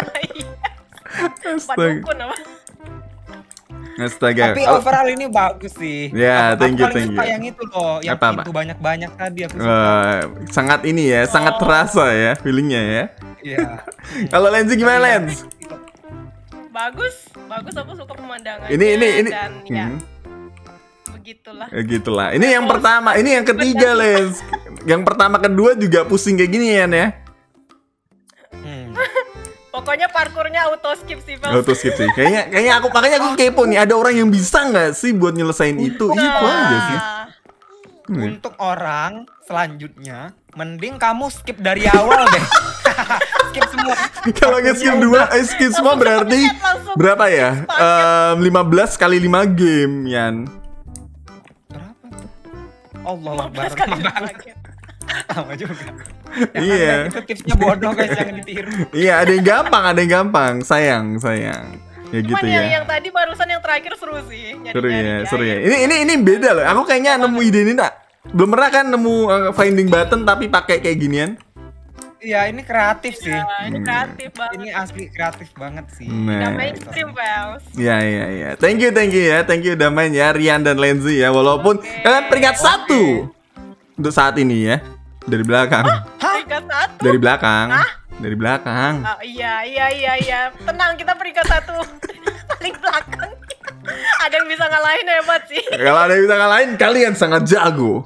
Empat Astaga. dukun apa? Astaga. Tapi Oh, overall ini bagus sih. Ya, Aku- thank aku you, paling thank suka you. yang itu loh, yang Apa, Mbak? pintu banyak-banyak tadi aku suka. eh, sangat ini ya, sangat Oh. terasa ya feelingnya ya. Iya. Kalau Lenzy gimana, Lens? Bagus, bagus, aku suka pemandangannya. Ini, ini, ini. Dan ya, Hmm. begitulah. Ya gitulah. Ini yang pertama, ini yang ketiga, Lens. Yang pertama, kedua juga pusing kayak gini ya, ya. Hmm. Pokoknya parkurnya auto skip sih, Vel. Auto skip sih. Kayaknya, kayaknya aku makanya aku kepo nih. Ada orang yang bisa nggak sih buat nyelesain itu? Itu aja sih. Nah, Hmm. Untuk orang selanjutnya, mending kamu skip dari awal deh. Skip semua. Kalau nge skip dua, eh, skip semua berarti langsung berapa ya? paket. Em, lima belas kali lima game, Yan. Berapa tuh? Allah lima Akbar. belas kali Lama banget. lagi. Lama juga. Iya. Itu tipsnya bodoh guys, jangan ditiru. Iya, ada yang gampang, ada yang gampang. Sayang, sayang. Ya gitu Cuman yang, ya. yang tadi barusan yang terakhir seru sih. Nyari-nyari Seru ya, dia. seru ya. Ini ini ini beda loh. Aku kayaknya nemu ide ini tak. Belum pernah kan nemu uh, finding button tapi pakai kayak ginian. Iya, ini kreatif sih. Nah, ini kreatif banget. Ini asli kreatif banget sih. Udah Nah. mainstream, Vel. Ya ya ya. Thank you thank you ya. Thank you udah main ya Rian dan Lenzy ya. Walaupun Oke. kalian peringkat satu untuk saat ini ya. Dari belakang. Peringkat satu. Dari belakang. Dari belakang. Ah, iya, iya, iya, iya. Tenang, kita peringkat satu. Paling belakang. Ada yang bisa ngalahin hebat sih. Kalau ada yang bisa ngalahin, kalian sangat jago.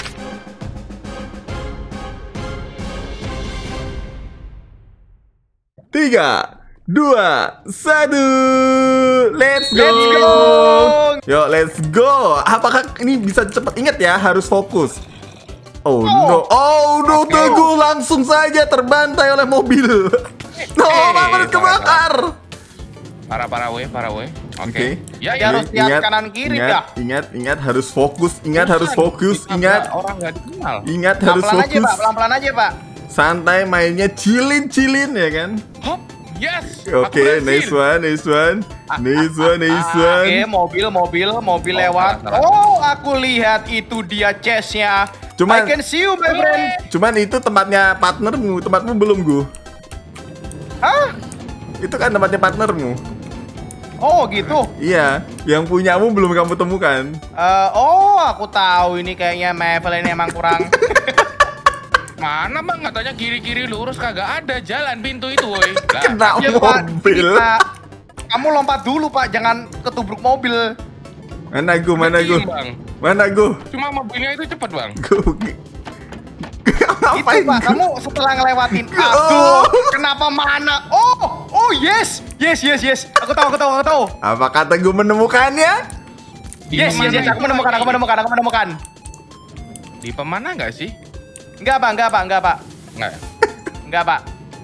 Tiga, dua, satu, let's go. Let's go. Yo, let's go. Apakah ini bisa cepat? Ingat ya, harus fokus. Oh, no, oh no, Teguh langsung saja terbantai oleh mobil. No, Mamat kebakar. Parah parah weh, parah weh. Oke. Oke. Ya Dia ya. harus lihat kanan kiri ingat, ya. Ingat, ingat harus fokus. Ingat harus fokus. Kita Ingat, nggak- orang nggak dikenal. ingat harus Pelan-pelan aja, fokus. Pak. Pelan-pelan aja, Pak. Santai mainnya, chillin-chillin ya kan. Hop. Yes. Oke, aku berhasil. nice one, nice one, nice one, nice Ah, one. Oke, mobil, mobil, mobil Oh, lewat. salah, salah. Oh, aku lihat itu dia chestnya. Cuman- I can see you, my friend. Cuman itu tempatnya partnermu, tempatmu belum gu. Hah? Itu kan tempatnya partnermu. Oh, gitu. Iya, yang punyamu belum kamu temukan. Eh, oh, aku tahu ini kayaknya Mavel ini emang kurang. Mana bang katanya kiri kiri lurus kagak ada jalan pintu itu woi. Lah, Kena Ya, Pak. mobil. Kita- Kamu lompat dulu, Pak. Jangan ketubruk mobil. Mana gu, mana gu, Ngertiin, bang. mana gu. Cuma mobilnya itu cepet bang. Gu. Itu, Ngapain Pak. Gu? Kamu setelah ngelewatin Oh. aduh, kenapa mana? Oh, oh yes. Yes, yes, yes. Aku tahu, aku tahu, aku tahu. Apa kata gue menemukannya? Di Yes, yes, pemana yes. Aku itu menemukan, lagi? aku menemukan, aku menemukan. Di pemana nggak sih? Enggak, Pak, enggak, Pak, enggak, Pak. Enggak. Enggak, Pak.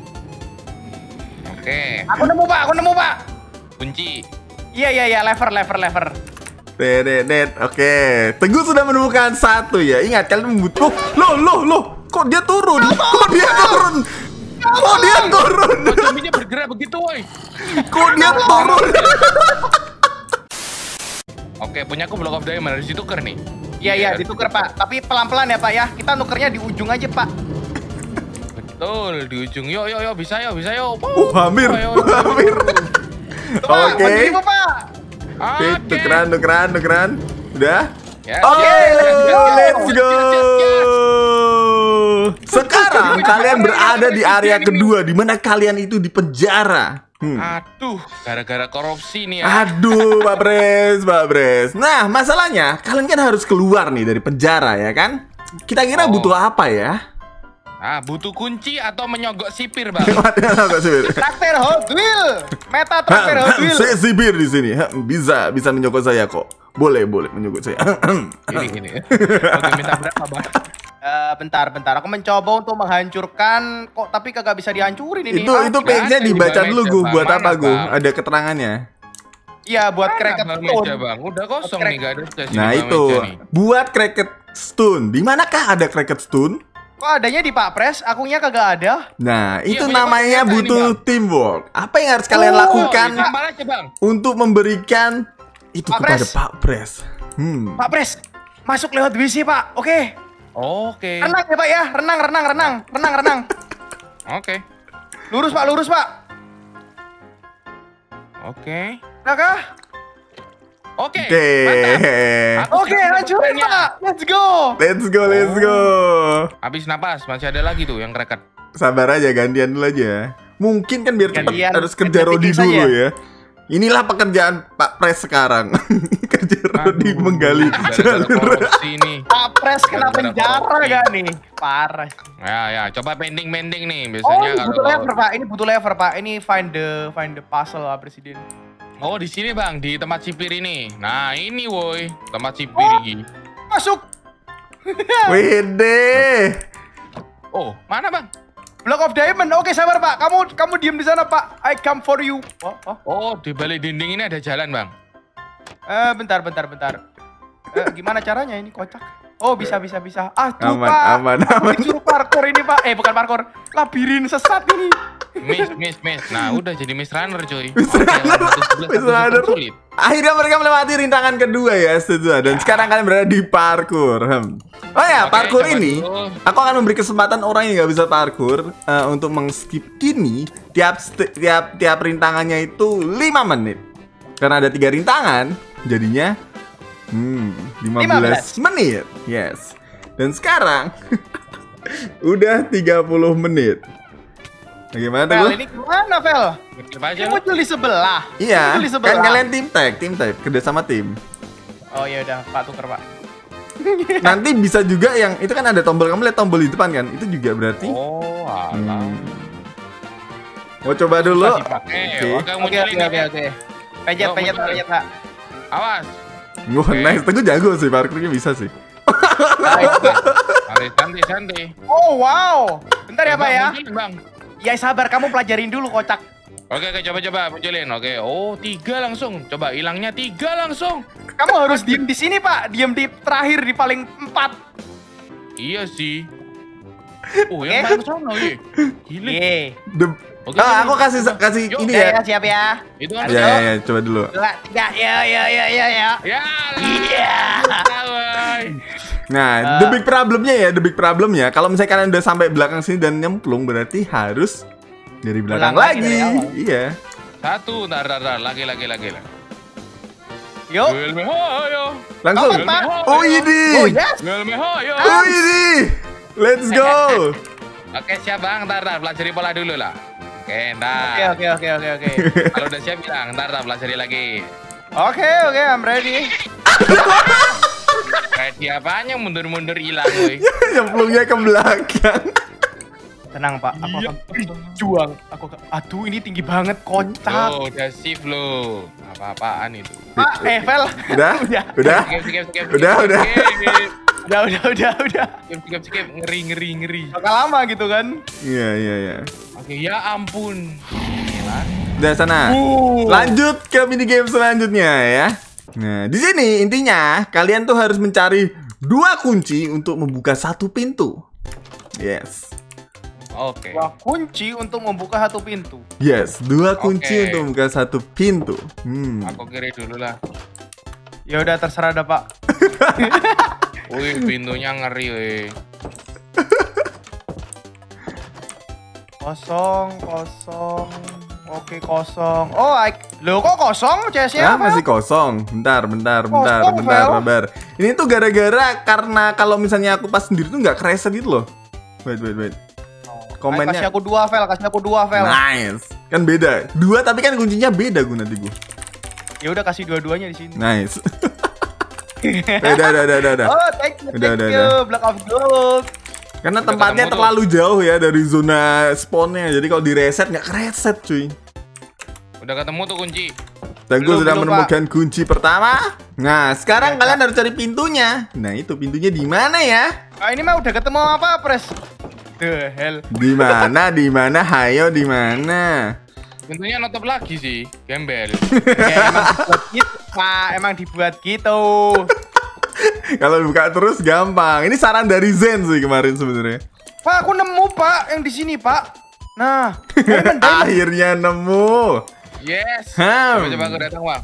Oke. Aku nemu, Pak. Aku nemu, Pak. Kunci. Iya, iya, iya. Lever, lever, lever. Dedet, oke. Teguh sudah menemukan satu ya. Ingat kalian membutuh. Loh, loh, loh. Kok dia turun? Kok dia turun? Kok dia turun? Kok zombinya bergerak begitu, woi? Kok dia turun? Oke, punya aku Block of Diamond harus ditukar nih. Iya, iya, ditukar, Pak. Tapi pelan-pelan ya, Pak ya. Kita nukernya di ujung aja, Pak. Betul, di ujung. Yuk, yuk, yuk, bisa yuk, bisa yuk. Uh, hampir, Ayo, ayo, hampir. Tuh, Pak. Oke. Bagi-bagi, Pak. Oke, Oke. tukeran, tukeran, tukeran. Udah? Ya, Oke, let's go. let's go. Yes, yes, yes. Sekarang kalian berada di area kedua, di mana kalian itu di penjara. Hmm. Aduh, gara-gara korupsi nih ya. Aduh, Pak Bres, Pak Bres. Nah, masalahnya kalian kan harus keluar nih dari penjara ya kan? Kita kira Oh. butuh apa ya? Ah, butuh kunci atau menyogok sipir, Bang. Traktir Hot Wheel. Meta traktir Hot Wheel. Saya sipir di sini. Bisa, bisa menyogok saya kok. Boleh, boleh menyogok saya. Ini gini. Oke, minta berapa, Bang? Eh, bentar, bentar. Aku mencoba untuk menghancurkan, kok tapi kagak bisa dihancurin ini. itu Ah, itu nggak page-nya ada di dibaca bawah dulu, meja, Gu. Bang. Buat Mana, apa, Gu? Bang? Ada keterangannya. Iya, buat Mana cracket bawah stone. meja, Bang? Udah kosong Crack- nih, gak ada dikasih Nah, di bawah itu. meja nih. Buat Cracket Stone. Di manakah ada Cracket Stone? Kok adanya di Pak Pres? Akunya kagak ada. Nah, itu punya namanya Pak Ternyata ini, butuh Bang. teamwork. Apa yang harus kalian Oh, lakukan Oh, gambar aja, Bang. untuk memberikan itu Pak kepada Pres. Pak Pres? Hmm. Pak Pres, masuk lewat W C, Pak. Oke. Oke. Renang ya, Pak ya. Renang, renang, renang. Renang, renang. Oke. Lurus, Pak, lurus, Pak. Oke. Nah, kah? Oke. Oke. Mantap. Aku Oke, siap hancurin, menemukannya. Pak. Let's go. Let's go, let's go. Habis napas, masih ada lagi tuh yang kreket. Sabar aja, gantian dulu aja. Mungkin kan biar cepat Gantian, harus kerja gantian Rodi titik dulu saja. ya. Inilah pekerjaan Pak Pres sekarang. Kerja Rodi Aduh, menggali gara-gara jalur. korupsi nih. Pak Pres kena Gara-gara penjara korupsi. gak nih? Parah. Ya, ya, coba pending-pending nih. Oh, Biasanya ini butuh kalau lever, Pak. Ini butuh lever, Pak. Ini find the find the puzzle, Pak Presiden. Oh, di sini, Bang, di tempat sipir ini. Nah, ini woi, tempat sipir Oh. ini. Masuk. Wede. Oh, mana, Bang? Block of Diamond. Oke, sabar, Pak. Kamu kamu diem di sana, Pak. I come for you. Oh, oh. Oh, di balik dinding ini ada jalan, Bang. Eh, bentar, bentar, bentar. Eh, gimana caranya ini kocak? Oh, bisa, bisa, bisa. Ah, tuh, Aman, Pak. aman, Aku aman. disuruh parkour ini, Pak. Eh, bukan parkour. Labirin sesat ini. Miss, miss, miss. Nah, udah jadi Miss Runner, coy. Miss Oke, Runner. satu sebelas, Miss satu Runner. sulit. Akhirnya mereka melewati rintangan kedua ya, setuju. Dan sekarang kalian berada di parkour. Hmm. Oh ya, Oke, parkour coba ini dulu. aku akan memberi kesempatan orang yang nggak bisa parkour eh, untuk mengskip ini tiap st- tiap tiap rintangannya itu lima menit. Karena ada tiga rintangan, jadinya hmm, lima belas menit. Yes. Dan sekarang udah tiga puluh menit. Bagaimana Vel, tuh? ini gimana, Vel? Skip aja Ini lu. muncul di sebelah. Iya, Muncul di kan sebelah. kalian tim tag, tim tag, kerja sama tim. Oh, ya udah, Pak tuker, Pak. Nanti bisa juga yang itu kan ada tombol, kamu lihat tombol di depan kan? Itu juga berarti. Oh, alah. Hmm. Mau coba dulu? Masih pakai. Oke. Oke, Oke, munculin oke, oke, ya. oke. Pencet, Yuk, pencet, muncul. pencet, Pak. Awas. Wah, Oke. nice. Teguh jago sih, parkurnya bisa sih. Santai, santai, santai. Oh, wow. Bentar ya, Bang, Pak ya. munculin, Bang. Ya, sabar. Kamu pelajarin dulu, kocak. Oke, oke, coba, coba munculin. Oke, oh tiga langsung. Coba hilangnya tiga langsung. Kamu harus diem di sini, Pak. Diem di terakhir, di paling empat. Iya sih. Oh, Oke. yang paling sono, iya. Gile. Ye. The- Oke, ah, oke. aku kasih kasih Yuk, ini Ya, ya. ya, siap ya. Itu kan. Ya, ya, ya, coba dulu. Dua, tiga, ya, ya, ya, ya, ya. Ya. Iya. Iya. Nah, Ah. the big problemnya ya, the big problemnya kalau misalnya kalian udah sampai belakang sini dan nyemplung berarti harus dari belakang Ulang lagi lagi. dari awal. Iya. Satu, ntar, ntar, ntar. Lagi, lagi, lagi. lagi. Yuk. Gel mehoyo. Langsung. Kapan, Pak? Oh, ini. Oh, yes. Gel mehoyo. Oh, ini. Let's go. Oke, siap, Bang. Ntar, ntar. Pelajari pola dulu lah. Oke, ntar. Oke, oke, oke, oke, oke. Kalau udah siap bilang, ntar, ntar. Pelajari lagi. Oke, oke, I'm ready. Kayak diapanya mundur-mundur hilang, woi. Nyemplungnya ke belakang. Tenang, Pak. Aku akan berjuang. Aku akan... Aduh, ini tinggi banget, kocak. Loh, udah shift lo. Apa-apaan itu? Pak, eh, Vel. Udah? Udah? Skip, skip, skip, skip, Udah, skip, udah. skip. Udah, udah, udah, udah. Skip, skip, skip. Ngeri, ngeri, ngeri. Bakal lama gitu kan? Iya, iya, iya. Oke, ya ampun. Udah sana. Uh. Lanjut ke mini game selanjutnya ya. Nah, di sini intinya kalian tuh harus mencari dua kunci untuk membuka satu pintu. Yes. Oke. Wah, kunci untuk membuka satu pintu. Yes, dua kunci Oke. untuk membuka satu pintu. Hmm. Aku kiri dulu lah. Ya udah terserah dah, Pak. Wih, pintunya ngeri, wih. Kosong, kosong. Oke, kosong. Oh, I... Loh kok kosong C S-nya? Ya, masih kosong. Bentar, bentar, bentar, Kosong, bentar, Vel. bentar. Ini tuh gara-gara karena kalau misalnya aku pas sendiri tuh nggak kereset gitu loh. Wait, wait, wait. Komennya. Kasih aku dua, Vel. Kasih aku dua, Vel. Nice. Kan beda. Dua tapi kan kuncinya beda gue nanti gue. Ya udah kasih dua-duanya di sini. Nice. Udah, udah, udah, udah, udah. Oh, thank you, Udah, thank udah, you. Black of Gold. Karena Udah tempatnya ketemu tuh. terlalu jauh ya dari zona spawnnya. Jadi kalau di reset nggak kereset cuy. Udah ketemu tuh kunci. Dan gue Belum, sudah belum, menemukan kunci pertama. Nah, sekarang Ya, kalian harus cari pintunya. Nah, itu pintunya di mana ya? Ah, ini mah udah ketemu apa, Pres? The hell. Di mana? Di mana? Hayo di mana? Pintunya nutup lagi sih, gembel. Ya, emang dibuat gitu, Pak. Emang dibuat gitu. Kalau buka terus gampang. Ini saran dari Zen sih kemarin sebenarnya. Pak, aku nemu, Pak, yang di sini, Pak. Nah, diamond, diamond. Akhirnya nemu. Yes. Hmm. Coba coba aku datang, Bang.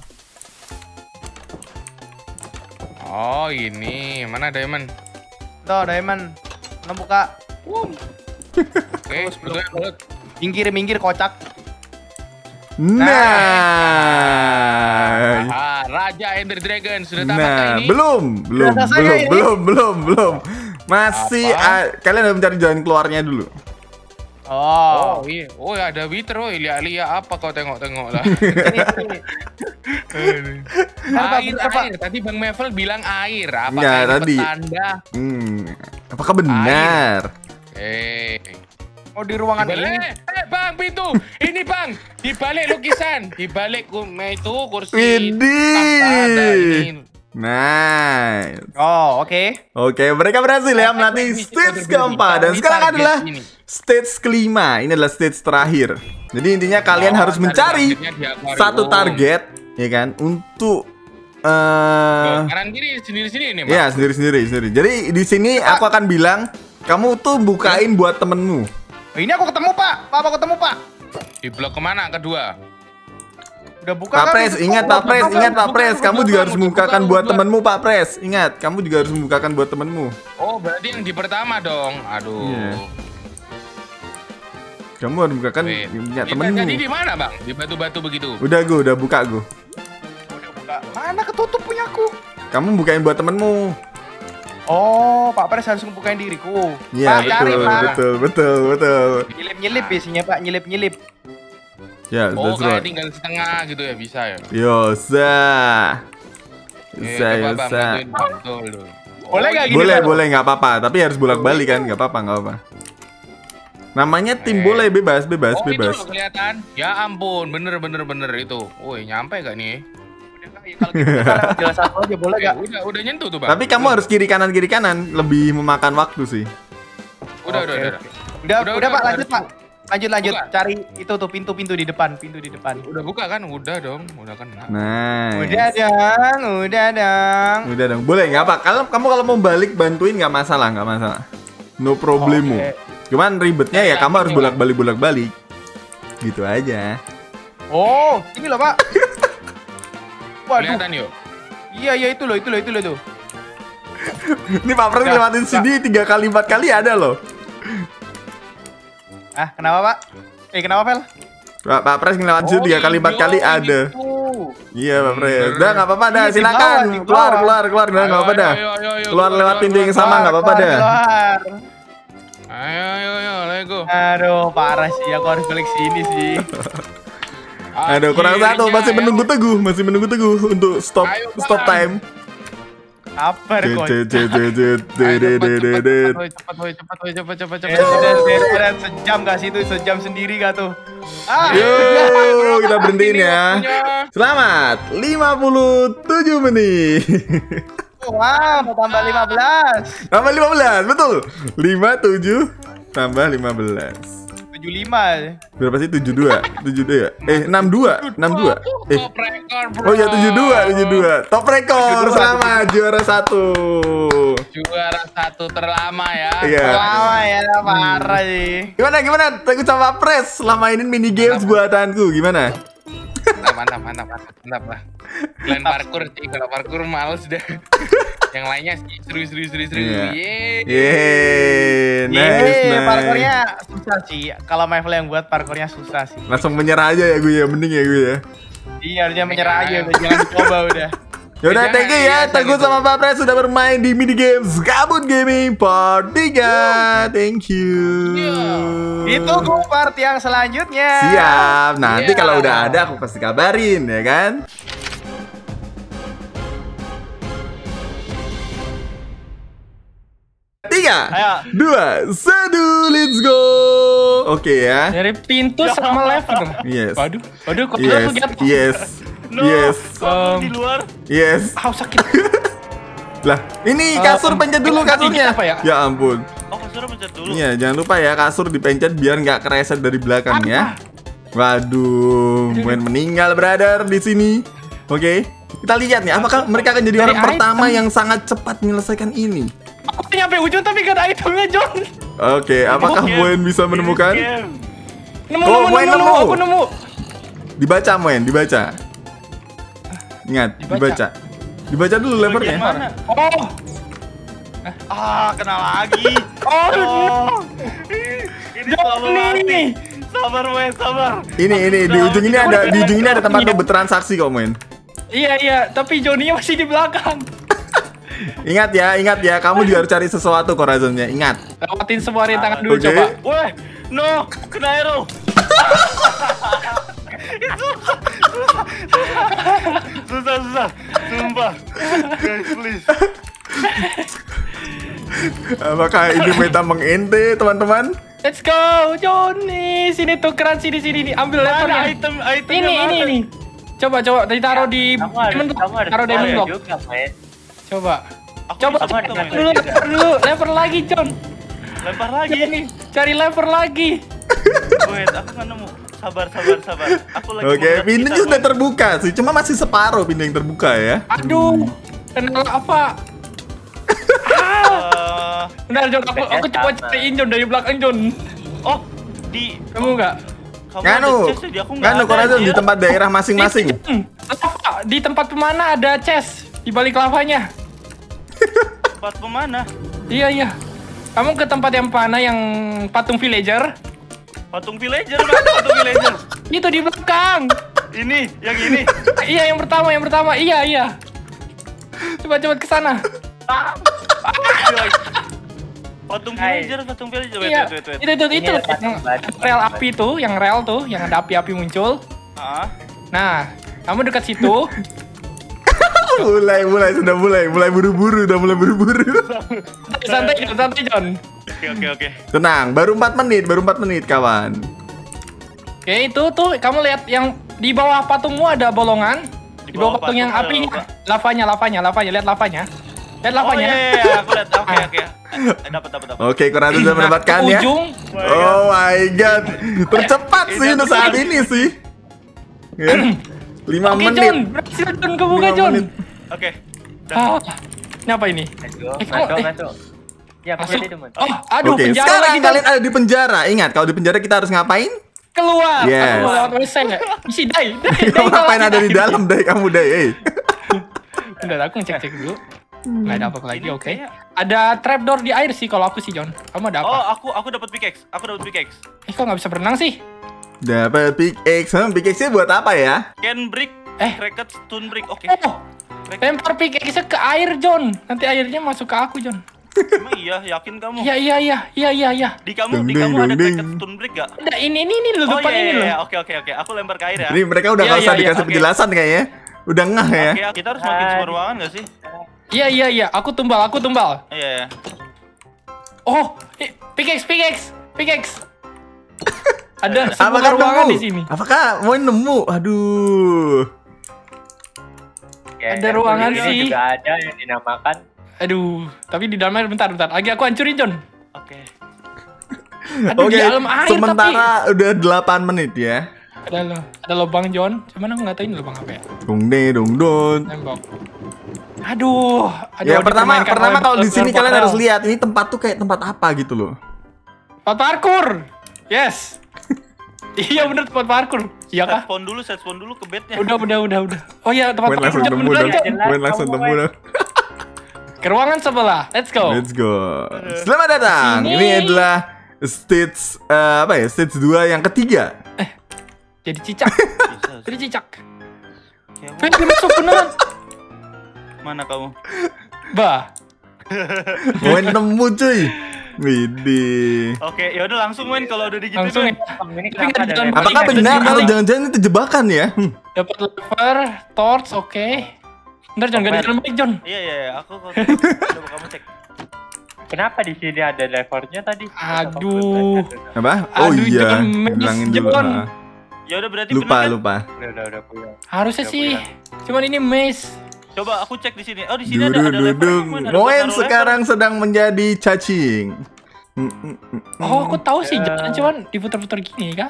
Oh, ini. Mana diamond? Tuh, diamond. Mana buka? Oke, betul, betul. Minggir, minggir, kocak. Nah. Ah, Raja Ender Dragon sudah tamat Nah, ini? belum, belum, Udah selesai belum, ini? belum, belum, belum. Masih Apa? ah, kalian harus mencari jalan keluarnya dulu. Oh. Oh, iya. Oh, ya ada Wither, oh, lihat-lihat apa kau tengok-tengok lah. Ini, ini. Bentar, Pak, air, bentar, Pak. air. Tadi Bang Mevel bilang air. Apa Enggak, ini tadi. petanda? Hmm. Apakah benar? Eh. Oh, di ruangan Di ini. balik, eh bang pintu, ini bang, di balik lukisan, di balik ku- itu kursi. Widih. takhta ada ini. Nice. Oh, oke. Oke, mereka berhasil ya melatih stage keempat dan sekarang adalah stage kelima. Ini adalah stage terakhir. Jadi intinya kalian Oh, harus tadi mencari targetnya di akuarium. satu target, ya kan, untuk eh Kanan kiri sendiri sini nih bang. ya sendiri-sendiri sendiri. Jadi di sini aku akan bilang kamu tuh bukain buat temenmu. Oh, ini aku ketemu, Pak. Pak, aku ketemu, Pak. Di blok kemana kedua? Udah buka Pak kan Pres, itu? ingat Oh, Pak udah Pres, buka. ingat Pak buka, Pres, buka, kamu buka, juga harus buka, membukakan buka, buat buka. temenmu Pak Pres. Ingat, kamu juga harus membukakan buat temenmu. Oh berarti yang di pertama dong. Aduh. Iya. Kamu harus membukakan Wait. punya Kita temenmu. tadi di mana bang? Di batu-batu begitu. Udah gue, udah buka gue. Udah buka. Mana ketutup punyaku? Kamu bukain buat temenmu. Oh, Pak Pres harus membukain diriku. Iya, Pak, cari, betul, Pak. betul, betul, betul. Nyelip-nyelip biasanya, Pak. Nyelip-nyelip. Ya, Oh that's kayak right. tinggal setengah gitu ya bisa ya. Yosa. Eh, Yosa, coba bang Yosa. bantuin bang. Betul dulu. Boleh nggak gini, Boleh, Pak? boleh, nggak apa-apa. Tapi harus bolak-balik kan, nggak apa-apa, nggak apa. Namanya tim Eh. boleh, bebas, bebas, Oh itu bebas. loh kelihatan. Ya ampun, bener bener bener itu. Woi nyampe gak nih? Udah, Kak, ya, kalau gitu kita lewat jalan satu aja, boleh Eh, nggak? udah udah nyentuh tuh bang. Tapi kamu harus kiri kanan kiri kanan, lebih memakan waktu sih. Udah udah Oke, udah. oke. Udah, Udah, udah, udah, Pak, udah, lanjut, udah. Pak. Lanjut, lanjut. Buka. Cari itu tuh pintu-pintu di depan, pintu di depan. Udah buka kan? Udah dong, udah kan. Nice. Udah dong, udah dong. Udah dong, boleh nggak apa? Kalau kamu kalau mau balik bantuin nggak masalah, nggak masalah. No problemo. Oke. Cuman ribetnya ya Ya, kamu harus ini, Pak. bolak-balik bolak-balik. Gitu aja. Oh, ini loh, Pak. Waduh. Kelihatan yuk. Iya, iya itu loh, itu loh, itu loh tuh. Ini Pak Pres Nggak, lewatin nggak. sini tiga kali empat kali ada loh. Ah, kenapa, Pak? Eh, kenapa, Vel? Pak, Pak Pres ngelewatin sini tiga kali empat ini, kali oh, ada. gitu. Iya Pak Pres. Bener. Udah nggak apa-apa dah, Ini di silakan bawah, di keluar bawah. keluar keluar udah nggak Ayo, apa-apa dah. ayo, ayo, ayo, Keluar keluar, lewat keluar, pintu yang keluar. sama nggak apa-apa Keluar, dah. keluar. Ayo ayo ayo, let's go. Aduh, parah sih. Aku harus balik sini sih. Aduh kurang satu, Akhirnya, masih ya. menunggu teguh, masih menunggu teguh untuk stop Ayo, Bang. stop time. Apa Cet, kok? cet, cet, cet, cet, Ayo, det, cepat, det, cepat, det, det. cepat, woy, cepat, woy, cepat, woy, cepat, cepat, Eh, cepat, sudah, cepat. sudah, sudah, sejam gak sih itu? Sejam sendiri gak tuh? Ah, Yo, kita berhentiin Ini ya. waktunya. Selamat lima puluh tujuh menit. Wow, tambah lima belas. Tambah lima belas, betul. lima, tujuh, tambah lima belas. tujuh puluh lima. Berapa sih? tujuh puluh dua? tujuh puluh dua ya? Eh, enam puluh dua? enam puluh dua? Eh, Top record, bro. oh iya, tujuh puluh dua, tujuh puluh dua. Top rekor, selamat juara satu. Juara satu terlama ya. Iya. Lama ya, parah sih. Gimana, gimana? Teguh sama Pres selama ini mini games buatanku, gimana? Mantap, mantap, mantap, mantap, mantap lah. Selain parkour sih, kalau parkour males deh. Yang lainnya sih seru, seru, seru, seru. Iya. Yeay. Yeay, nice, Yeay, nice. parkurnya susah sih. Kalau Marvel yang buat parkurnya susah sih. Langsung menyerah aja ya gue ya, mending ya gue ya. Iya, harusnya menyerah aja udah, jangan coba udah. Yaudah, Jangan, thank you ya, iya, Teguh jangan sama Pak Pres sudah bermain di mini games Gabut Gaming Part tiga. Thank you. Itu gue part yang selanjutnya. Siap, nanti Iya. kalau udah ada aku pasti kabarin ya kan. Tiga, Ayo. dua, satu, let's go. Oke ya. Dari pintu sama lever. Yes. Waduh, waduh kok Yes, aku jatuh. yes, yes, Um, Di luar. yes. ah, sakit. Lah, ini Eh, kasur em, pencet dulu tadi kasurnya. apa ya? Ya ampun. Oh, kasurnya pencet dulu. Iya, jangan lupa ya kasur dipencet biar nggak kereset dari belakang ya. Waduh, main meninggal brother di sini. Oke, kita lihat nih apakah mereka akan jadi Dari orang pertama item. yang sangat cepat menyelesaikan ini. Aku udah nyampe ujung tapi gak ada itemnya, John. Oke, apakah Moen bisa menemukan? Nemu, Oh, nemu, Moen nemu, nemu. nemu, aku nemu. Dibaca Moen, dibaca. Ingat, Dibaca. dibaca. Dibaca dulu levelnya. Oh, Ah, kena lagi. oh, Ini John nih. Sabar, Moen, sabar. Ini ini di ujung ini ada di ujung ini ada tempat lo bertransaksi kok Moen. Iya, iya, tapi Johnny masih di belakang. Ingat ya, ingat ya, kamu juga harus cari sesuatu Corazonnya. Ingat. Lewatin semua rintangan dulu Oke. coba. Weh, no, kena arrow. susah, susah. Sumpah. Guys, please. Apakah ini meta mengente, teman-teman? Let's go, Johnny. Sini tukeran sini sini nih. Ambil levernya. item, item Ini ini ini. Coba coba ditaruh di diamond block. Taruh diamond block. Coba. Coba bisa lever main dulu, lever dulu, lever lagi, John. Lempar lagi. Johnny, cari lever lagi. Wait, aku nggak nemu. Sabar, sabar, sabar. Aku lagi Oke, pintunya sudah terbuka sih, cuma masih separuh pintu yang terbuka ya. Aduh, kenal apa? Uh, Bentar, John, aku aku coba cariin John dari belakang, John. oh, di Kamu enggak? kamu Nganu, ada chest, jadi aku nggak nganu ada, Corazon di anjir. tempat daerah masing-masing. Hmm, lava. Di tempat pemana ada chest di balik lavanya. Tempat pemana? Iya, iya. Kamu ke tempat yang mana yang patung villager? Patung villager, mana patung villager? Itu di belakang. Ini, yang ini. Iya, yang pertama, yang pertama. Iya, iya. Coba coba ke sana. Patung villager, patung villager. Wait, Iya. wait, wait, wait. Itu itu itu yang rel api tuh, yang rel tuh, yang ada api-api muncul. Ah, Nah, kamu dekat situ. mulai, mulai sudah mulai, mulai buru-buru, udah mulai buru-buru. Santai, John, santai, John. oke, oke, oke. Tenang, baru empat menit, baru empat menit kawan. Oke, itu tuh kamu lihat yang di bawah patungmu ada bolongan. Di bawah, patung yang patung apinya, ada lavanya, lavanya, lavanya, lihat lavanya. Lihat Oh lavanya. iya, iya, aku lihat. Oke, Ah. oke. Eh, dapat, dapat, dapat. Oke, Corazon sudah Nah, mendapatkan ke ya. ujung. Oh my god, tercepat sih untuk saat ini sih. Ya, lima Oke, menit. John, berhasil John kebuka, Lima John. menit. Oke. Ah, ini apa ini? Eh, kamu, eh, Ya, masuk. itu, teman. Oh, aduh, Oke, penjara sekarang lagi, John. kalian ada di penjara. Ingat, kalau di penjara kita harus ngapain? Keluar. Yes. Aku mau lewat W C. Isi dai. dai, dai, Kamu ngapain dai, ada di dai. dalam deh kamu deh. Eh. Bentar, aku ngecek-cek dulu. Nggak ada apa lagi, Ini oke. kayaknya- Ada trapdoor di air sih kalau aku sih, John. Kamu ada apa? Oh, aku aku dapat pickaxe. Aku dapat pickaxe. Eh, kok nggak bisa berenang sih? Dapat pickaxe. Hmm, pickaxe buat apa ya? Can brick, Eh. cracked stone brick. Oke. Oh, lempar pickaxe ke air, John. Nanti airnya masuk ke aku, John. Emang iya, yakin kamu? Iya, iya, iya, iya, iya, iya. Di kamu, di Ding, kamu ding, ada ding. cracked stone brick gak? Udah, ini, ini, ini loh, Oh depan iya, ini iya, loh. iya. Oke, oke, oke. Aku lempar ke air ya. Ini mereka udah Iya, nggak usah iya, iya, dikasih oke. penjelasan kayaknya. Udah ngeh ya. Oke, kita harus makin sebuah ruangan gak sih? Iya, iya, iya. Aku tumbal, aku tumbal. Iya, iya. Oh, eh, pickaxe, pickaxe, pickaxe. Ada Apakah sebuah ruangan nemu? di sini. Apakah mau nemu? Aduh. Oke, Ada ruangan Ini sih. juga ada yang dinamakan. Aduh, tapi di dalamnya bentar bentar. Lagi aku hancurin John. Oke. Aduh, Oke, di dalam air sementara udah delapan menit ya. tapi. Ada lo, ada lubang John. Cuman aku nggak tahu ini lubang apa ya. Dung de dung dun. Tembok. Aduh, aduh. Ya pertama dipermainkan pertama oleh kalau di sini Battle kalian Royale. harus lihat ini tempat tuh kayak tempat apa gitu loh. Tempat parkur. Yes. Iya bener tempat parkur. Iya kah? Set spawn dulu, set spawn dulu ke bednya. Udah, udah, udah, udah. Oh iya, tempat Wen parkur. langsung John, temu beneran, dong. John. Wen langsung temu dong. Ke ruangan sebelah. Let's go. Let's go. Selamat datang. Sini. Ini adalah stage eh, apa ya? Stage dua yang ketiga. Jadi cicak. Jadi cicak. Fen, dia masuk beneran. Mana kamu? Bah. Wen nemu cuy. Widih. Oke, ya udah langsung main kalau udah digituin. Langsung ya. Ini Tapi nggak kenapa ada jalan level? Apakah balik, benar jalan atau balik. jangan-jangan itu jebakan ya? Hmm. Dapat lever, torch, oke. Bentar John, gak ada jalan balik John. Iya, iya, iya. Aku kok coba kamu cek. Kenapa di sini ada levernya tadi? Aduh. Apa? Oh Aduh, iya. jangan miss, Bilangin dulu. John. ah. Ya udah berarti Lupa, bener kan? lupa. Udah, udah, udah punya. Harusnya Udah sih. punya. Cuman ini miss. Coba aku cek di sini. Oh, di sini ada Dudung ada lever. dudung. Moen, ada buat Moen taruh sekarang sedang menjadi cacing. Mm, mm, mm, mm. Oh, aku tahu sih Ya. jalan cuman diputar-putar gini kah?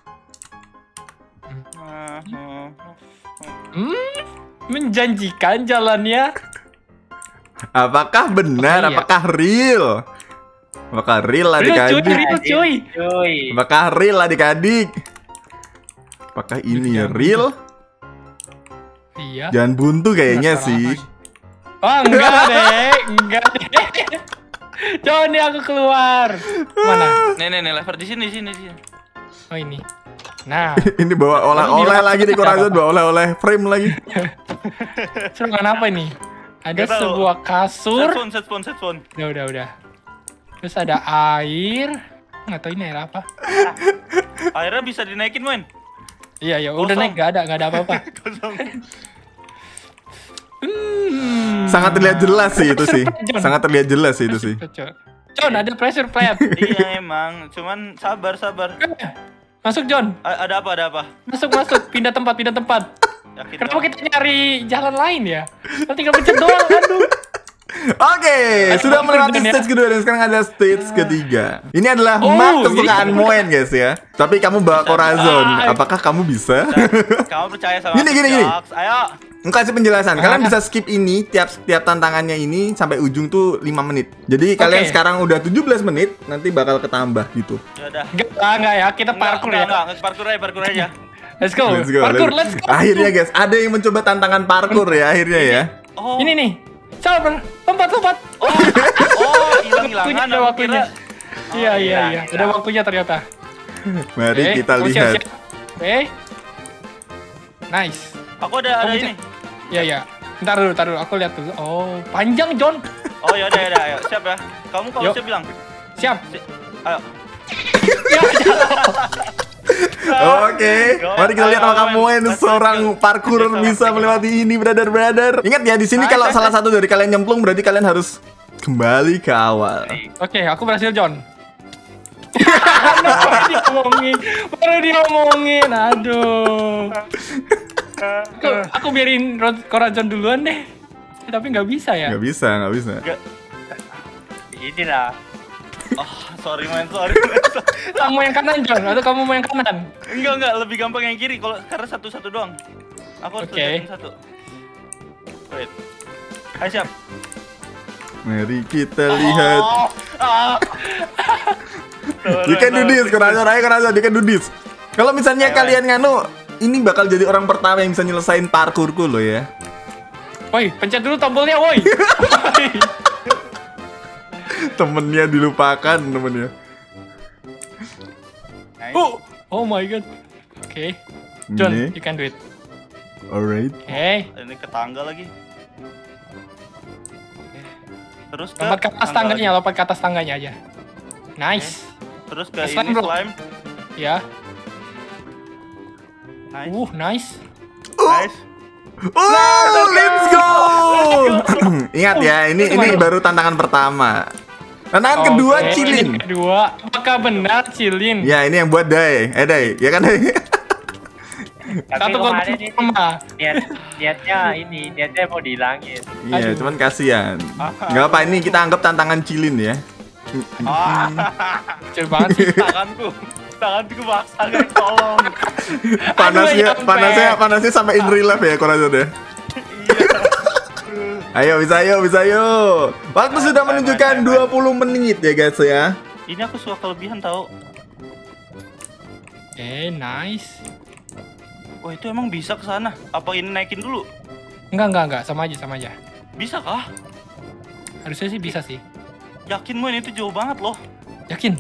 lever. Hmm, Hmm, menjanjikan jalannya. Apakah benar? Oh, iya. Apakah real? Apakah real Real cuy, adik-adik? real cuy. Cuy. Apakah real adik-adik? Apakah ini Jangan real? Iya. Jangan buntu kayaknya Masalah sih. Oh, enggak deh, enggak deh. Johnny aku keluar. Mana? Nih, nih, nih, lever di sini, di sini, di sini. Oh ini. Nah, Ini bawa oleh-oleh lagi nih Corazon, bawa oleh-oleh frame lagi. serangan apa ini? Ada Nggak tahu. sebuah kasur. Set spawn, set spawn, set spawn. Udah, udah, udah. Terus ada air. Nggak tahu ini air apa. Akhirnya bisa dinaikin, Moen. Iya, ya udah Kosong. naik, nggak ada, nggak ada apa-apa. Kosong. Hmm. Sangat terlihat jelas sih itu sih. John. Sangat terlihat jelas sih itu sih. John, ada pressure plate. Iya emang, cuman sabar, sabar. Masuk John, A- ada apa, ada apa? masuk masuk, pindah tempat, pindah tempat. Yakin Kenapa dong? kita nyari jalan lain ya? Kita tinggal pencet doang, aduh. Oke, sudah melewati ya. stage kedua dan sekarang ada stage ketiga. Ini adalah Oh, map kesukaan ini- Moen guys ya. Tapi kamu bawa Corazon, Ah. apakah kamu bisa? Kamu percaya sama Gini, aku, gini, gini. Joks? Ayo. Enggak kasih penjelasan. Kalian Ah. bisa skip ini tiap tiap tantangannya ini sampai ujung tuh lima menit. Jadi kalian Oke. sekarang udah tujuh belas menit, nanti bakal ketambah gitu. Ya udah. Enggak, lah, enggak ya, kita Enggak, parkour enggak, ya. enggak, enggak, parkour aja, parkour aja. Let's go, Let's go. parkour, let's- let's go. Akhirnya guys, ada yang mencoba tantangan parkour ya akhirnya ya. Oh. Ini nih, sabar, lompat, lompat. Oh, oh, hilang-hilangan. Waktunya, ada aku waktunya. kira. Iya, iya, iya, ada waktunya ternyata. Mari Oke, kita kamu lihat. siap-siap. Oke. Nice. Aku ada ada Kamu ini. Iya, iya. Ntar dulu, ntar dulu, aku lihat dulu. Oh, panjang John. Oh ya udah ya udah, ayo siap ya. Kamu kalau Yuk. siap bilang. Siap. Si- Ayo. Ya, Oke, mari kita lihat apakah Moen seorang parkour bisa melewati ini, brother-brother. Ingat ya, di sini kalau salah satu dari kalian nyemplung berarti kalian harus kembali ke awal. Oke, aku berhasil John. Baru diomongin, baru diomongin, aduh. Aku, aku biarin Rod- Corazon duluan deh. Eh, tapi nggak bisa ya. Nggak bisa, nggak bisa. Ini lah. Oh, sorry man, sorry. man. Kamu yang kanan John, atau kamu mau yang kanan? Enggak enggak, lebih gampang yang kiri kalau karena satu-satu doang. Aku harus Oke. kerjain satu. Wait. Ayo siap. Mari kita lihat. Oh, ah. You can do this, Corazon, ayo Corazon, you can do this. Kalau misalnya Ayo, kalian nganu, ini bakal jadi orang pertama yang bisa nyelesain parkourku loh ya. Woi, pencet dulu tombolnya, woi. Woi. Temennya dilupakan, temennya. Nice. Oh, oh my god. Oke, John, Ini. you can do it. Alright. Oke, Ini ke tangga lagi. Oke. Terus ke lompat ke atas tangga tangganya, lagi. lompat ke atas tangganya aja. Nice. Terus ke Slime, ini bro. slime. Ya. Nice. Uh, nice. Nice. Oh, let's go. Ingat ya, ini Itu ini mana? baru tantangan pertama. Tantangan kedua, Oke, Cilin. ini kedua, apakah benar Cilin? Ya, ini yang buat Dai. Eh, Dai, ya kan Dai? Tapi Satu kemarin korban ini sama. niat, niatnya ini, niatnya mau dihilangin. Iya, Aduh. cuman kasihan. Nggak apa, ini kita anggap tantangan cilin ya. Kecil banget sih. Tanganku, tanganku basah guys, tolong. Panasnya, nyampe. panasnya, panasnya sampai in real life ya, Corazon ya. Ayo, bisa ayo, bisa ayo. Waktu sudah menunjukkan dua puluh menit ya guys ya. Ini aku suka kelebihan tau. Eh, nice. Wah itu emang bisa ke sana? Apa ini naikin dulu? Enggak, enggak, enggak, sama aja, sama aja. Bisa kah? Harusnya sih bisa sih. Yakin Moen itu jauh banget loh. Yakin?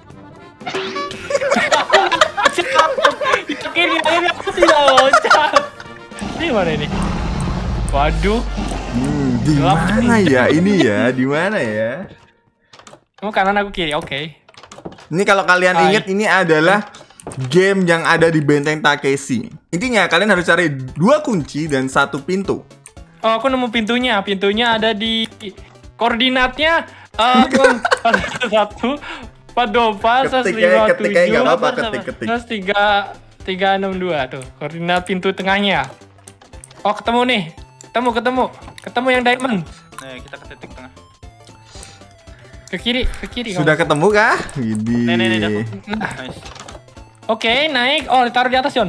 Yakin ini aku tidak loncat. Ini mana ini? Waduh. Hmm, di mana ya ini ya? Di mana ya? Kamu kanan aku kiri, oke. Ini kalau kalian Hai. ingat, ini adalah game yang ada di Benteng Takeshi. Intinya kalian harus cari dua kunci dan satu pintu. Oh, aku nemu pintunya. Pintunya ada di koordinatnya. Uh, satu, empat dua empat, Ketik lima aja, ketik aja, tujuh, nggak apa-apa, ketik-ketik. terus tiga tiga enam dua tuh koordinat pintu tengahnya. Oh ketemu nih, ketemu ketemu, ketemu yang diamond. Nih kita ke titik tengah. Ke kiri, ke kiri. Sudah ketemu kah? Widih. Nih nih nih. dah. Nah, Nice. oke naik. Oh ditaruh di atas John.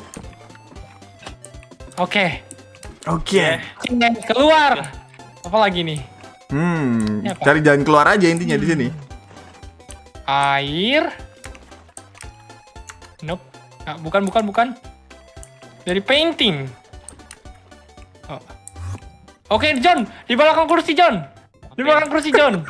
Oke, Oke. keluar. Apa lagi nih? Hmm, Ini apa? cari jalan keluar aja intinya di sini. Air. Nope. Nah, bukan, bukan, bukan. Dari painting. Oh. Oke, John. Di belakang kursi, John. Di belakang kursi, John.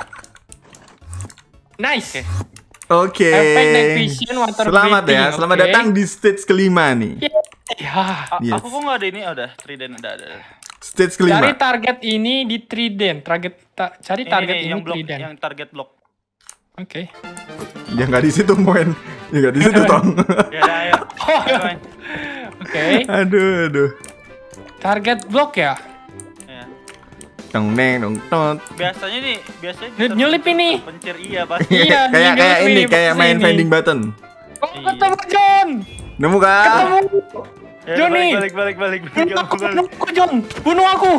Nice. Oke. Effect night vision, water Selamat ya, breathing, selamat oke. datang di stage kelima nih. Ya. A- Yes. Aku kok nggak ada ini? Oh, udah, trident udah ada. Stage Cari kelima. target ini di trident. Target ta- cari Ini, target nih, ini yang blok, trident. yang target block. Oke. Ya nggak di situ, Moen. Ya nggak di situ, Tong. Ya udah, ayo. Oh. Ayo, Moen. Oke. Aduh, aduh. Target block ya. Ya. Dong neng dong tot. Biasanya nih, biasanya Nyelip- nyelip ini. pencir iya pasti. Iya, kayak kayak nyelip ini ini, kayak main ini. vending button. Oh, ketemu John. Nemu kah? Ketemu. Ya, Johnny. balik balik balik balik. Bunuh aku, balik. bunuh aku, John. Bunuh aku.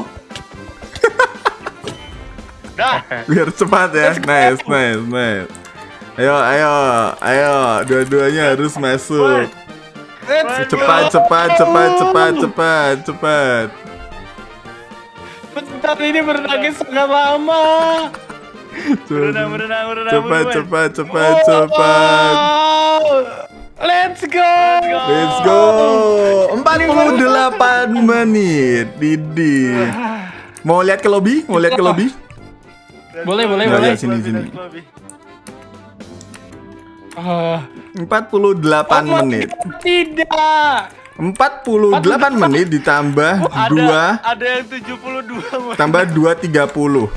Dah. Biar cepat ya. Nice, nice, nice. Ayo, ayo, ayo. Dua-duanya harus masuk. Cepat, cepat, cepat, cepat, cepat, cepat. Bentar ini bernangis sangat lama. Berenang, berenang, berenang. Cepat, berenang. cepat, cepat, cepat. Let's go. Let's go. empat puluh delapan menit. Didi. Mau lihat ke lobby? Mau lihat ke lobby? Boleh, boleh, Nggak, boleh. nggak, sini, sini. Ah. empat puluh delapan Oh, menit. Tidak. empat puluh delapan menit ditambah Ada, dua ada yang tujuh puluh dua, Moen. tambah dua tiga puluh.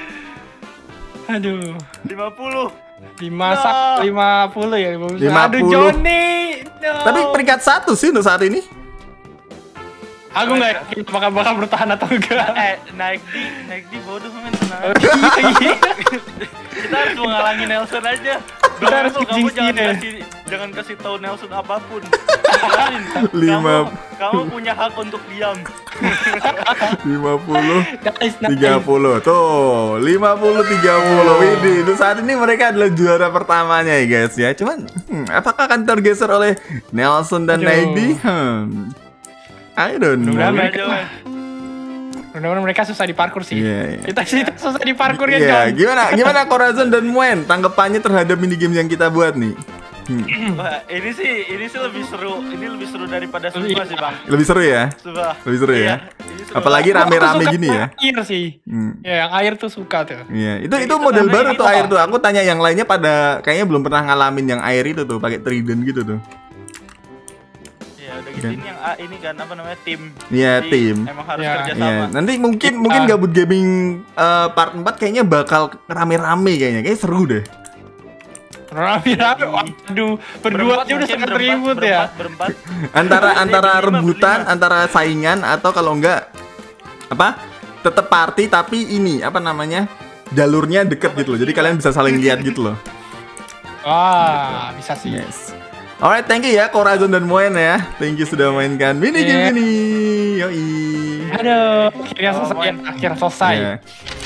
Aduh. lima puluh. Dimasak lima puluh ya. lima Aduh, puluh. Johnny. No. Tapi peringkat satu sih untuk saat ini. Aku nggak yakin bakal bakal bertahan atau enggak. Eh, naik di, naik di bodoh, men, tenang. Oh, iya, iya. Kita harus menghalangi Nelson aja. Kita harus Kamu, kamu kencing jangan sih, ya. kasih, jangan kasih tahu Nelson apapun. Jelasin. Lima- Kamu, kamu punya hak untuk diam. lima puluh Nice, nice. tiga puluh. Tuh, lima puluh tiga puluh. Widih, itu saat ini mereka adalah juara pertamanya ya guys ya. Cuman hmm, apakah akan tergeser oleh Nelson dan Aduh. Naidi? Hmm. I don't know. Mudah-mudahan Udah, mereka, Joen. mudah-mudahan mereka susah di parkour sih. Iya, iya. Kita sih susah di parkour ya, Iya, John. gimana gimana Corazon dan Moen tanggapannya terhadap mini game yang kita buat nih? Hmm. Wah, ini sih, ini sih lebih seru. Ini lebih seru daripada Suba sih, Bang. Lebih seru ya? Suba. Lebih seru ya? Iya, ini seru Apalagi banget. rame-rame Aku suka gini ya. Air sih. Hmm. Ya, yang air tuh suka tuh. Iya, itu itu Itu model karena baru ini tuh tuh, air Pak. tuh. Aku tanya yang lainnya pada kayaknya belum pernah ngalamin yang air itu tuh pakai trident gitu tuh. Ya udah gitu, ini yang A, ini kan apa namanya, tim. Iya, Jadi, tim. Emang harus Ya. kerja Iya, sama. nanti mungkin Kita- mungkin Gabut Gaming eh, part empat kayaknya bakal rame-rame kayaknya. Kayak seru deh. Rame-rame. Waduh, berdua aja udah mungkin, sangat berempat, ribut ya. Berempat, berempat. Antara antara Berlima, rebutan, berlima. antara saingan atau kalau enggak apa? Tetap party tapi ini apa namanya? Jalurnya deket gitu loh. Jadi kalian bisa saling lihat gitu loh. Wah, bisa sih. Yes. Alright, thank you ya Corazon dan Moen ya. Thank you sudah mainkan mini game Iya. ini. Yoi. Aduh, akhirnya selesai. Akhirnya selesai. Ya.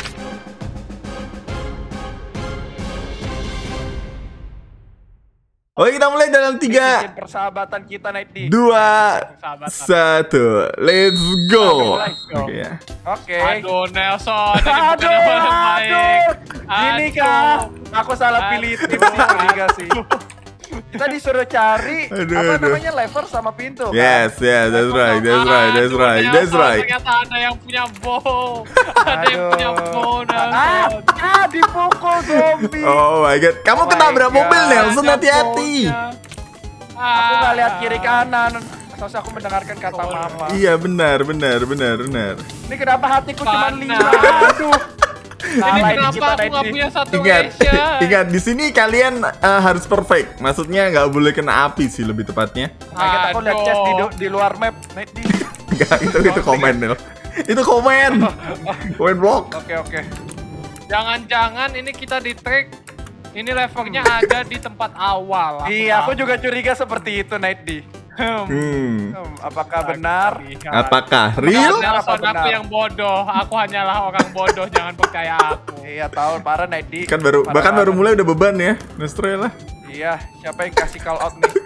Oke, kita mulai dalam tiga, Bikin persahabatan kita naik di. dua, satu. Let's go. Let's go. Oke ya. Oke. Aduh, Nelson. Tadi Aduh, bukan yang paling baik. aduh. Gini Aduh. kah? Aku salah pilih tim sih, curiga sih. Kita disuruh cari Aduh, apa aduh. namanya lever sama pintu. kan? Yes, yes, that's right, that's right, that's Aduh, right, that's Nelson, right. Ternyata ada yang punya bow. Ada yang Aduh. punya bow, Ah, Nelson. ah, dipukul zombie. Oh my god, kamu Oh my ketabrak God. mobil Nelson, Ada hati-hati. bownya. Aku nggak lihat Ah. kiri kanan. Soalnya aku mendengarkan kata mama. Iya benar, benar, benar, benar. Ini kenapa hatiku cuma Panas. lima? Aduh. Ini Salah kenapa kita aku naik nggak di- punya satu Ingat, ration? ingat di sini kalian eh, harus perfect. Maksudnya nggak boleh kena api sih lebih tepatnya. Nah, kita aku lihat Aduh. chest di, di luar map. Naik di. Enggak, itu itu komen Nel. Itu komen. Komen blok. Oke oke. Jangan-jangan ini kita di track. Ini levelnya ada di tempat awal. Aku Iya, aku tahu. juga curiga seperti itu Night D. Hmm. Hmm. Hmm, apakah benar? Apakah Bukan real? Nelson, Apa benar? aku yang bodoh. Aku hanyalah orang bodoh. Jangan percaya aku. Iya, tahu parah Night D. Kan baru Parah bahkan baru banget. mulai udah beban ya. Nestre lah. Iya, siapa yang kasih call out nih?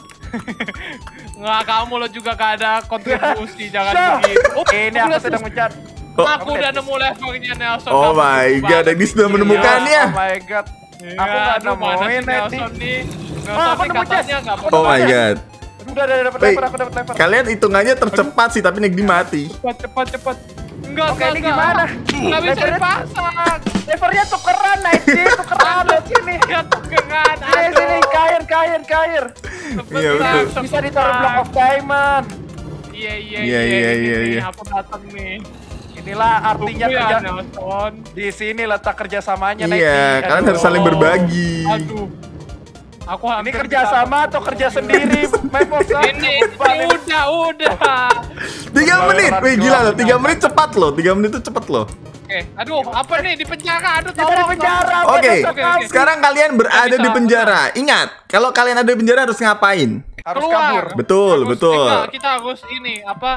Nggak, kamu lo juga gak ada kontribusi. Jangan Syah. begitu. Oh, Ini aku sedang mencari. Oh. Aku udah nemu levelnya Nelson. Oh Kamu my tunggu god, banget. Ini sudah Iya. menemukannya. Oh my god. Iya, Aku nggak aduh, mana nemuin sih Night D. Nelson nih. Oh, Nelson aku nih nemu chest. katanya nggak Aku boleh. Oh my god. Udah udah dapat Wait. lever, aku dapat lever. Kalian hitungannya tercepat sih, tapi Negdi mati. Cepat, cepat, cepat. Enggak, Oke, enggak, ini enggak. gimana? Nggak bisa Levernya- dipasang. Levernya tukeran Night D, tukeran di sini. Ya tukeran. Sini sini kain kain kain. Iya, betul. Bisa ditaruh block of diamond. Iya, iya, Iya, iya, iya, ini iya, nih, iya. Aku datang nih. Inilah artinya Tunggu ya, kerja. Nelson. Di sini letak kerjasamanya Night D. Iya, kalian Aduh. harus saling berbagi. Aduh. Aku Ini hampir kerja sama atau kerja sendiri? Mepos. Ini, ini udah, udah. Tiga menit, wih gila loh, tiga menit cepat loh, tiga menit itu cepat loh. Oke, aduh, apa nih di penjara? Aduh, Kita di tolong. penjara. Oke, oke, oke. sekarang kalian berada bisa, di penjara. Ingat, kalau kalian ada di penjara harus ngapain? Harus Keluar. kabur. Betul, Harus- betul. Kita, kita harus ini apa?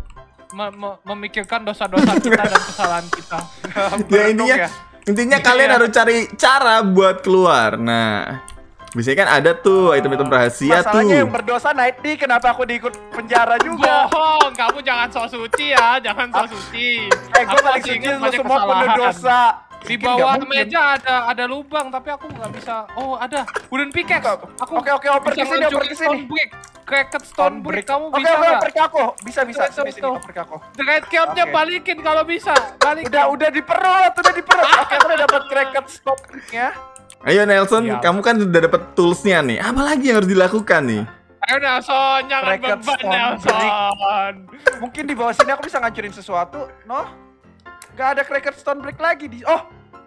me- me- memikirkan dosa-dosa kita dan kesalahan kita. Ya intinya, ya? intinya kalian harus cari cara buat keluar. Nah, biasanya kan ada tuh item-item rahasia Masalahnya yang tuh. berdosa Night D, kenapa aku diikut penjara juga? Bohong, kamu jangan sok suci ya, jangan sok suci. Eh, gue Aku paling masih suci, ingat lu banyak semua penuh kesalahan. dosa. Di Mungkin bawah nggak mungkin. meja ada ada lubang, tapi aku nggak bisa. Oh, ada wooden pickaxe. Aku Oke, oke, oper bisa ke sini, oper ngelucurin ke sini. stone brick. Cracked stone brick, kamu Oke, bisa oke, nggak? oper ke aku. Bisa, bisa. Tuh, Sini, sini, tuh. oper ke aku. The red cap-nya Oke. balikin kalau bisa. Balikin. Udah, udah di perut, udah di perut. Oke, aku udah dapat cracked stop brick-nya. Ayo Nelson, Iya. kamu kan udah dapet toolsnya nih. Apa lagi yang harus dilakukan nih? Ayo Nelson, jangan Cracked beban stone Nelson. Mungkin di bawah sini aku bisa ngancurin sesuatu, no? Gak ada cracked stone brick lagi di. Oh,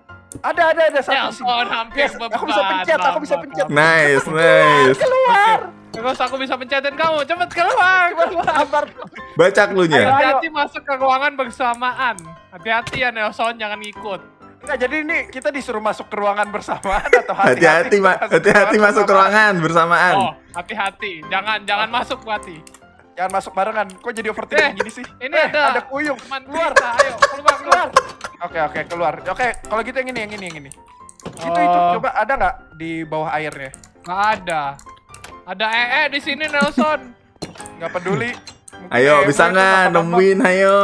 ada, ada, ada satu sih. Nelson hampir Yes, beban. aku bisa pencet, aku bisa pencet. Nice, nice. Keluar. Terus aku bisa pencetin kamu, cepet keluar. keluar. Sabar. Baca Ayo, clue-nya. hati-hati masuk ke ruangan bersamaan. Hati-hati ya Nelson, jangan ngikut. Enggak, jadi ini kita disuruh masuk ke ruangan bersamaan atau Hati-hati, Ma- hati-hati masuk ke ruangan bersamaan. Oh, hati-hati. Jangan jangan masuk Wati. Jangan masuk barengan. Kok jadi overthinking Eh, gini sih? Ini Eh, ada ada kuyung. teman Keluar. kita. Ayo, keluar, keluar. Oke, oke, keluar. Oke, kalau gitu yang ini, yang ini, yang ini. Itu, Oh. itu. Coba ada nggak di bawah airnya? Nggak ada. Ada ee di sini Nelson. Nggak peduli. Mungkin Ayo, eh, bisa mungkin nggak apa-apa. nemuin? Ayo.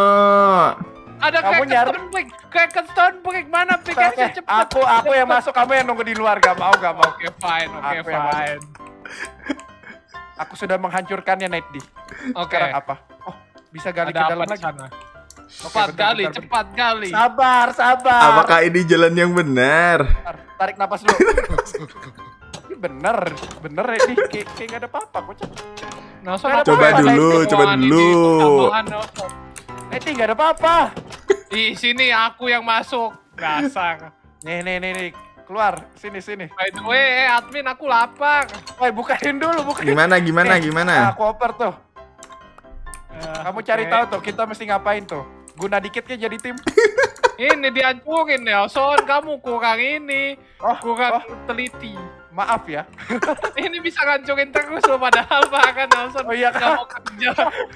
Ada Kamu cracked nyari- stone brick. Cracked stone brick mana Oke, pickaxe cepet. aku, aku yang masuk, kamu yang nunggu di luar. Gak mau, gak mau. Oke, fine. Oke, Aku yang fine. Aku sudah menghancurkannya, Night D. Oke. Sekarang apa? Oh, bisa gali Ada ke dalam apa di lagi. sana? Oke, Cepat bentar, gali, bentar, cepat gali. Sabar, sabar. Apakah ini jalan yang benar? Bentar, tarik napas dulu. Ini bener, bener ya nih. Kayak kayak nggak ada apa-apa, kocak. Nelson, Coba apa yang ada dulu, di coba ruangan ini? dulu. Tambahan, Nelson. Night D nggak ada apa-apa. Di sini aku yang masuk. Dasar. Nih, nih, nih, nih. Keluar, sini, sini. By the way, eh, admin aku lapar. Woi, bukain dulu, bukain. Gimana, gimana, Nih, gimana? Aku oper tuh. Eh, Kamu cari oke. tahu tuh, kita mesti ngapain tuh. Guna dikitnya jadi tim. Ini dihancurin Nelson, kamu kurang ini. Oh, Kurang oh. teliti. Maaf ya. Ini bisa ngancurin terus loh padahal bahkan Nelson Oh iya, nggak Kak. mau kerja.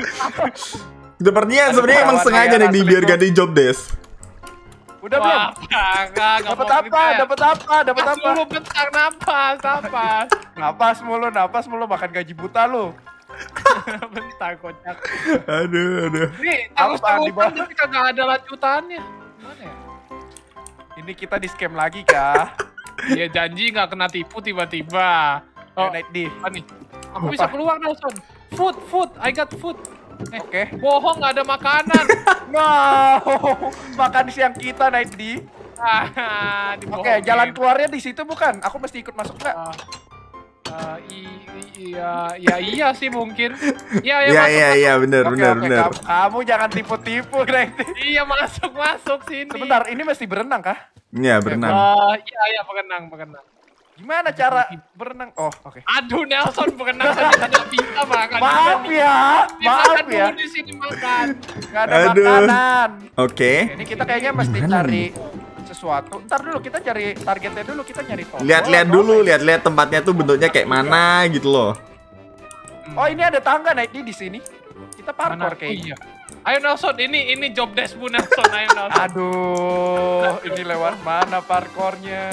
Sepertinya sebenarnya emang perawat sengaja saya nih di biar asli, ganti job desk. Udah belum? Wah, parah, nggak Dapat mau apa? kerja. Dapat apa? Dapat Napas apa? mulu bentar, napas, napas. Napas mulu, napas mulu makan gaji buta lu. Bentar, kocak. Aduh, aduh. Nih, Apa, terus di bawah? terusan tapi kagak ada lanjutannya. Gimana ya? Ini kita di scam lagi kah? Dia janji nggak kena tipu tiba-tiba. Oh, Oh, naik di. apa nih? Aku bisa Apa? keluar, Nelson. Food, food, I got food. Eh, Oke. bohong nggak ada makanan. No, makan siang kita naik di. Ah, Oke, dibohongin. jalan keluarnya di situ bukan? Aku mesti ikut masuk nggak? Ah, ah, i- i- iya, ya iya sih mungkin. Iya, Iya, iya masuk. iya, iya, benar, Oke, benar, oke, benar. kamu, kamu jangan tipu-tipu, naik di. Iya masuk masuk sini. Sebentar, ini mesti berenang kah? Iya, berenang. Ah, iya, iya berenang, berenang. Gimana cara berenang? Oh, oke. Aduh, Nelson berenang saja tidak bisa makan. Maaf ya, maaf Makan ya. dulu di sini makan. Nggak ada Aduh. makanan. Oke. Ini kita kayaknya mesti Gimana cari sesuatu. Ntar dulu kita cari targetnya dulu, kita nyari toko. Lihat-lihat atau dulu, apa ya? lihat-lihat tempatnya tuh bentuknya kayak mana gitu loh. Oh, ini ada tangga naik di di sini. Kita Mana? parkour Oh, kayaknya. iya. Ayo Nelson, ini ini job desk Bu Nelson, ayo Nelson. Aduh, ini lewat mana parkournya?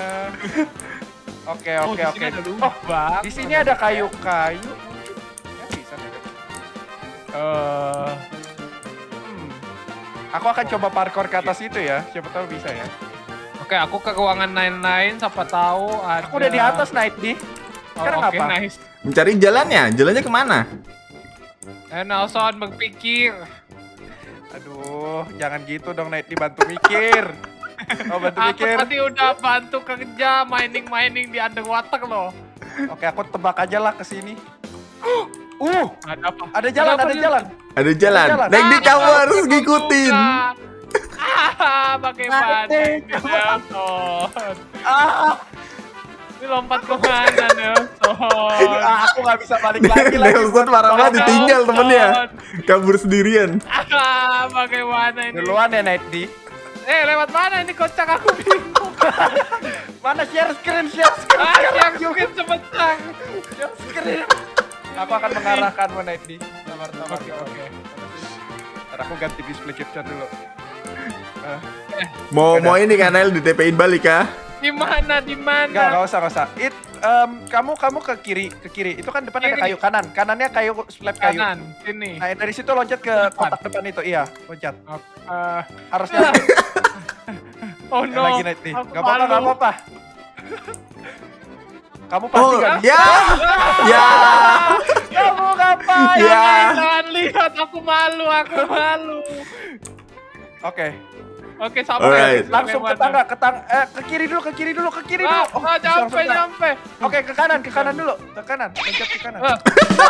Oke, Oh, oke, di oke. sini ada Oh, lubang. di sini ada kayu-kayu. Ya, bisa nih. Eh, Hmm. Aku akan coba parkour ke atas itu ya. Siapa tahu bisa ya. Oke, aku ke ruangan lain-lain, siapa tahu ada. Aku udah di atas naik di. Oh, Sekarang oke, apa? nice. Mencari jalannya, jalannya kemana? Eh, Nelson berpikir. Aduh, jangan gitu dong naik di bantu mikir. Oh, bantu Aku mikir. tadi udah bantu kerja mining-mining di underwater loh. Oke, aku tebak aja lah ke sini. Uh, Ada apa? ada jalan, apa ada nih? jalan. Ada jalan. jalan. Naik di Ah, kamu aku harus juga. ngikutin. Ah, bagaimana Naik, ini Nelson? Ah, Ini lompat ke mana Nelson? ah, aku nggak bisa balik lagi lagi. Nelson parah banget ditinggal temennya. Kabur sendirian. Ah, bagaimana ini? Duluan ya naik di. Eh, lewat mana ini kocak aku bingung. Mana share screen, share screen. Ah, yang mungkin sebentar. Share screen. Aku akan mengarahkanmu naik di. Sabar-sabar. Oke, oke. Ntar aku ganti display capture dulu. Ah, Mau mau ini kan El di T P-in balik kah? Di mana? Di Enggak, mana? enggak usah, enggak usah. It, em, kamu kamu ke kiri, ke kiri. Itu kan depan ada Kiri. kayu kanan. Kanannya kayu slab kayu. Kanan, sini. Nah, dari situ loncat ke Depan. kotak depan itu. Iya, loncat. Eh, Harusnya oh Sekali no. lagi naik nih. Aku Gak apa-apa, malu. gak apa-apa. Kamu pasti Oh, gak bisa. ya. Ya. Kamu ngapain? Ya. Jangan lihat, aku malu, aku malu. Oke, Oke, sampai. Alright. langsung ke tangga, ke tang eh ke kiri dulu, ke kiri dulu, ke kiri Ah, dulu. ah, bisa nyampe, langsung ke- nyampe. Oke, ke kanan, ke kanan dulu. Ke kanan, loncat ke kanan. Ah.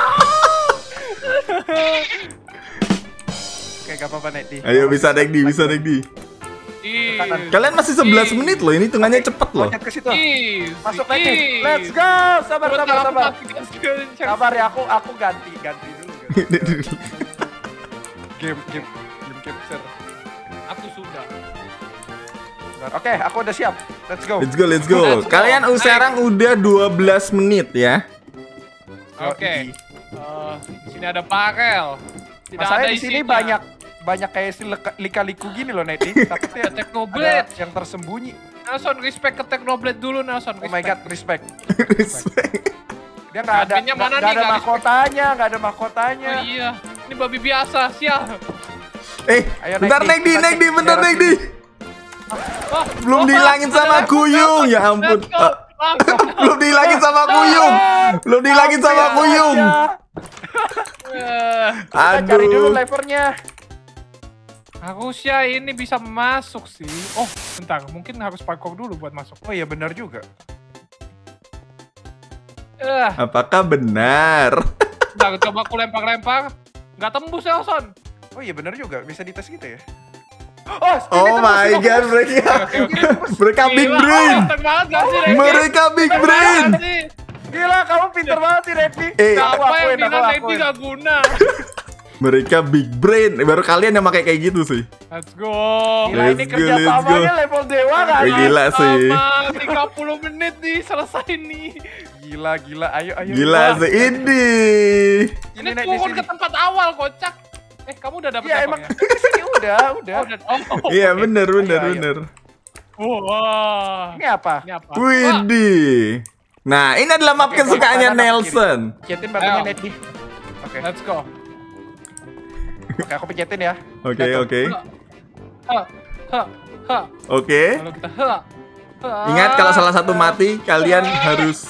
Oke, gak apa-apa naik di. Ayo bisa naik di, bisa naik di. Ih. Kalian masih sebelas menit loh, ini hitungannya cepet loh. Loncat ke situ. Ih. Masuk naik di. Ih. Let's go. Sabar, Bentar, sabar, aku sabar. kasih screenshot. Sabar ya, aku aku ganti, ganti dulu. Ganti. Game, game, game capture. Aku sudah. Bentar. Oke, aku udah siap. Let's go. Let's go, let's go. Let's go. Kalian Naik. sekarang udah dua belas menit ya. Oke. Eh, di sini ada parel. Tidak Masalahnya ada di sini isinya. banyak banyak kayak si leka- lika-liku gini loh, Neti. Takutnya Ada Technoblade. ada yang tersembunyi. Nelson, respect ke Technoblade dulu, Nelson. Oh my god, Respect. respect. Dia nggak ada Adminnya nggak mana nggak nih? ada Nggak mahkotanya, nggak ada mahkotanya. Oh iya, ini babi biasa, sial. Eh, Ayo, bentar naik naik di, di. naik di, bentar Biar naik di. Oh, Belum oh, dihilangin ada sama level, Kuyung, Nelson. ya ampun. Let's go. Ah, Langsung. Belum dihilangin sama Kuyung. Belum dihilangin sama Hampir Kuyung. aja. Eh, Kita cari dulu Aduh. levernya. harusnya ini bisa masuk sih. Oh, bentar, mungkin harus parkour dulu buat masuk. Oh iya benar juga. Eh, Apakah benar? bentar, coba aku lempar-lempar. Nggak tembus, Nelson. Oh iya benar juga, bisa dites gitu ya. Oh, ini Oh tembus, my tembus. god, mereka mereka big Gila, brain. oh, kenceng banget gak sih, Reki? Mereka big Kenceng brain. banget sih. Gila, kamu pinter banget sih, Reddy. Eh. Aku Apa yang akuin, aku bilang Reki akuin. gak guna? Mereka big brain. Eh, Baru kalian yang pakai kayak gitu sih. Let's go. Gila, ini Let's go, kerja let's samanya go. level dewa kan? Eh, gila sih. Sama tiga puluh menit nih selesai nih. gila, gila. Ayo, ayo. Gila Wah. sih ini. Ini Naik di turun sini. ke tempat awal, kocak. Eh, kamu udah dapet Ya apa emang ya? di sini udah, udah. Oh, udah. Oh, Iya oke. bener bener Ayo, ayo. bener. Wah. Ini apa? Ini apa? Wah, Widih. Nah ini adalah map Oke, kesukaannya kanan, Nelson. Pencet batunya Ayo. Neddy. Oke, let's go. oke aku pencetin ya. Oke oke Ha, ha, ha. oke. Kalau kita ha, ha. Ingat kalau salah satu mati kalian harus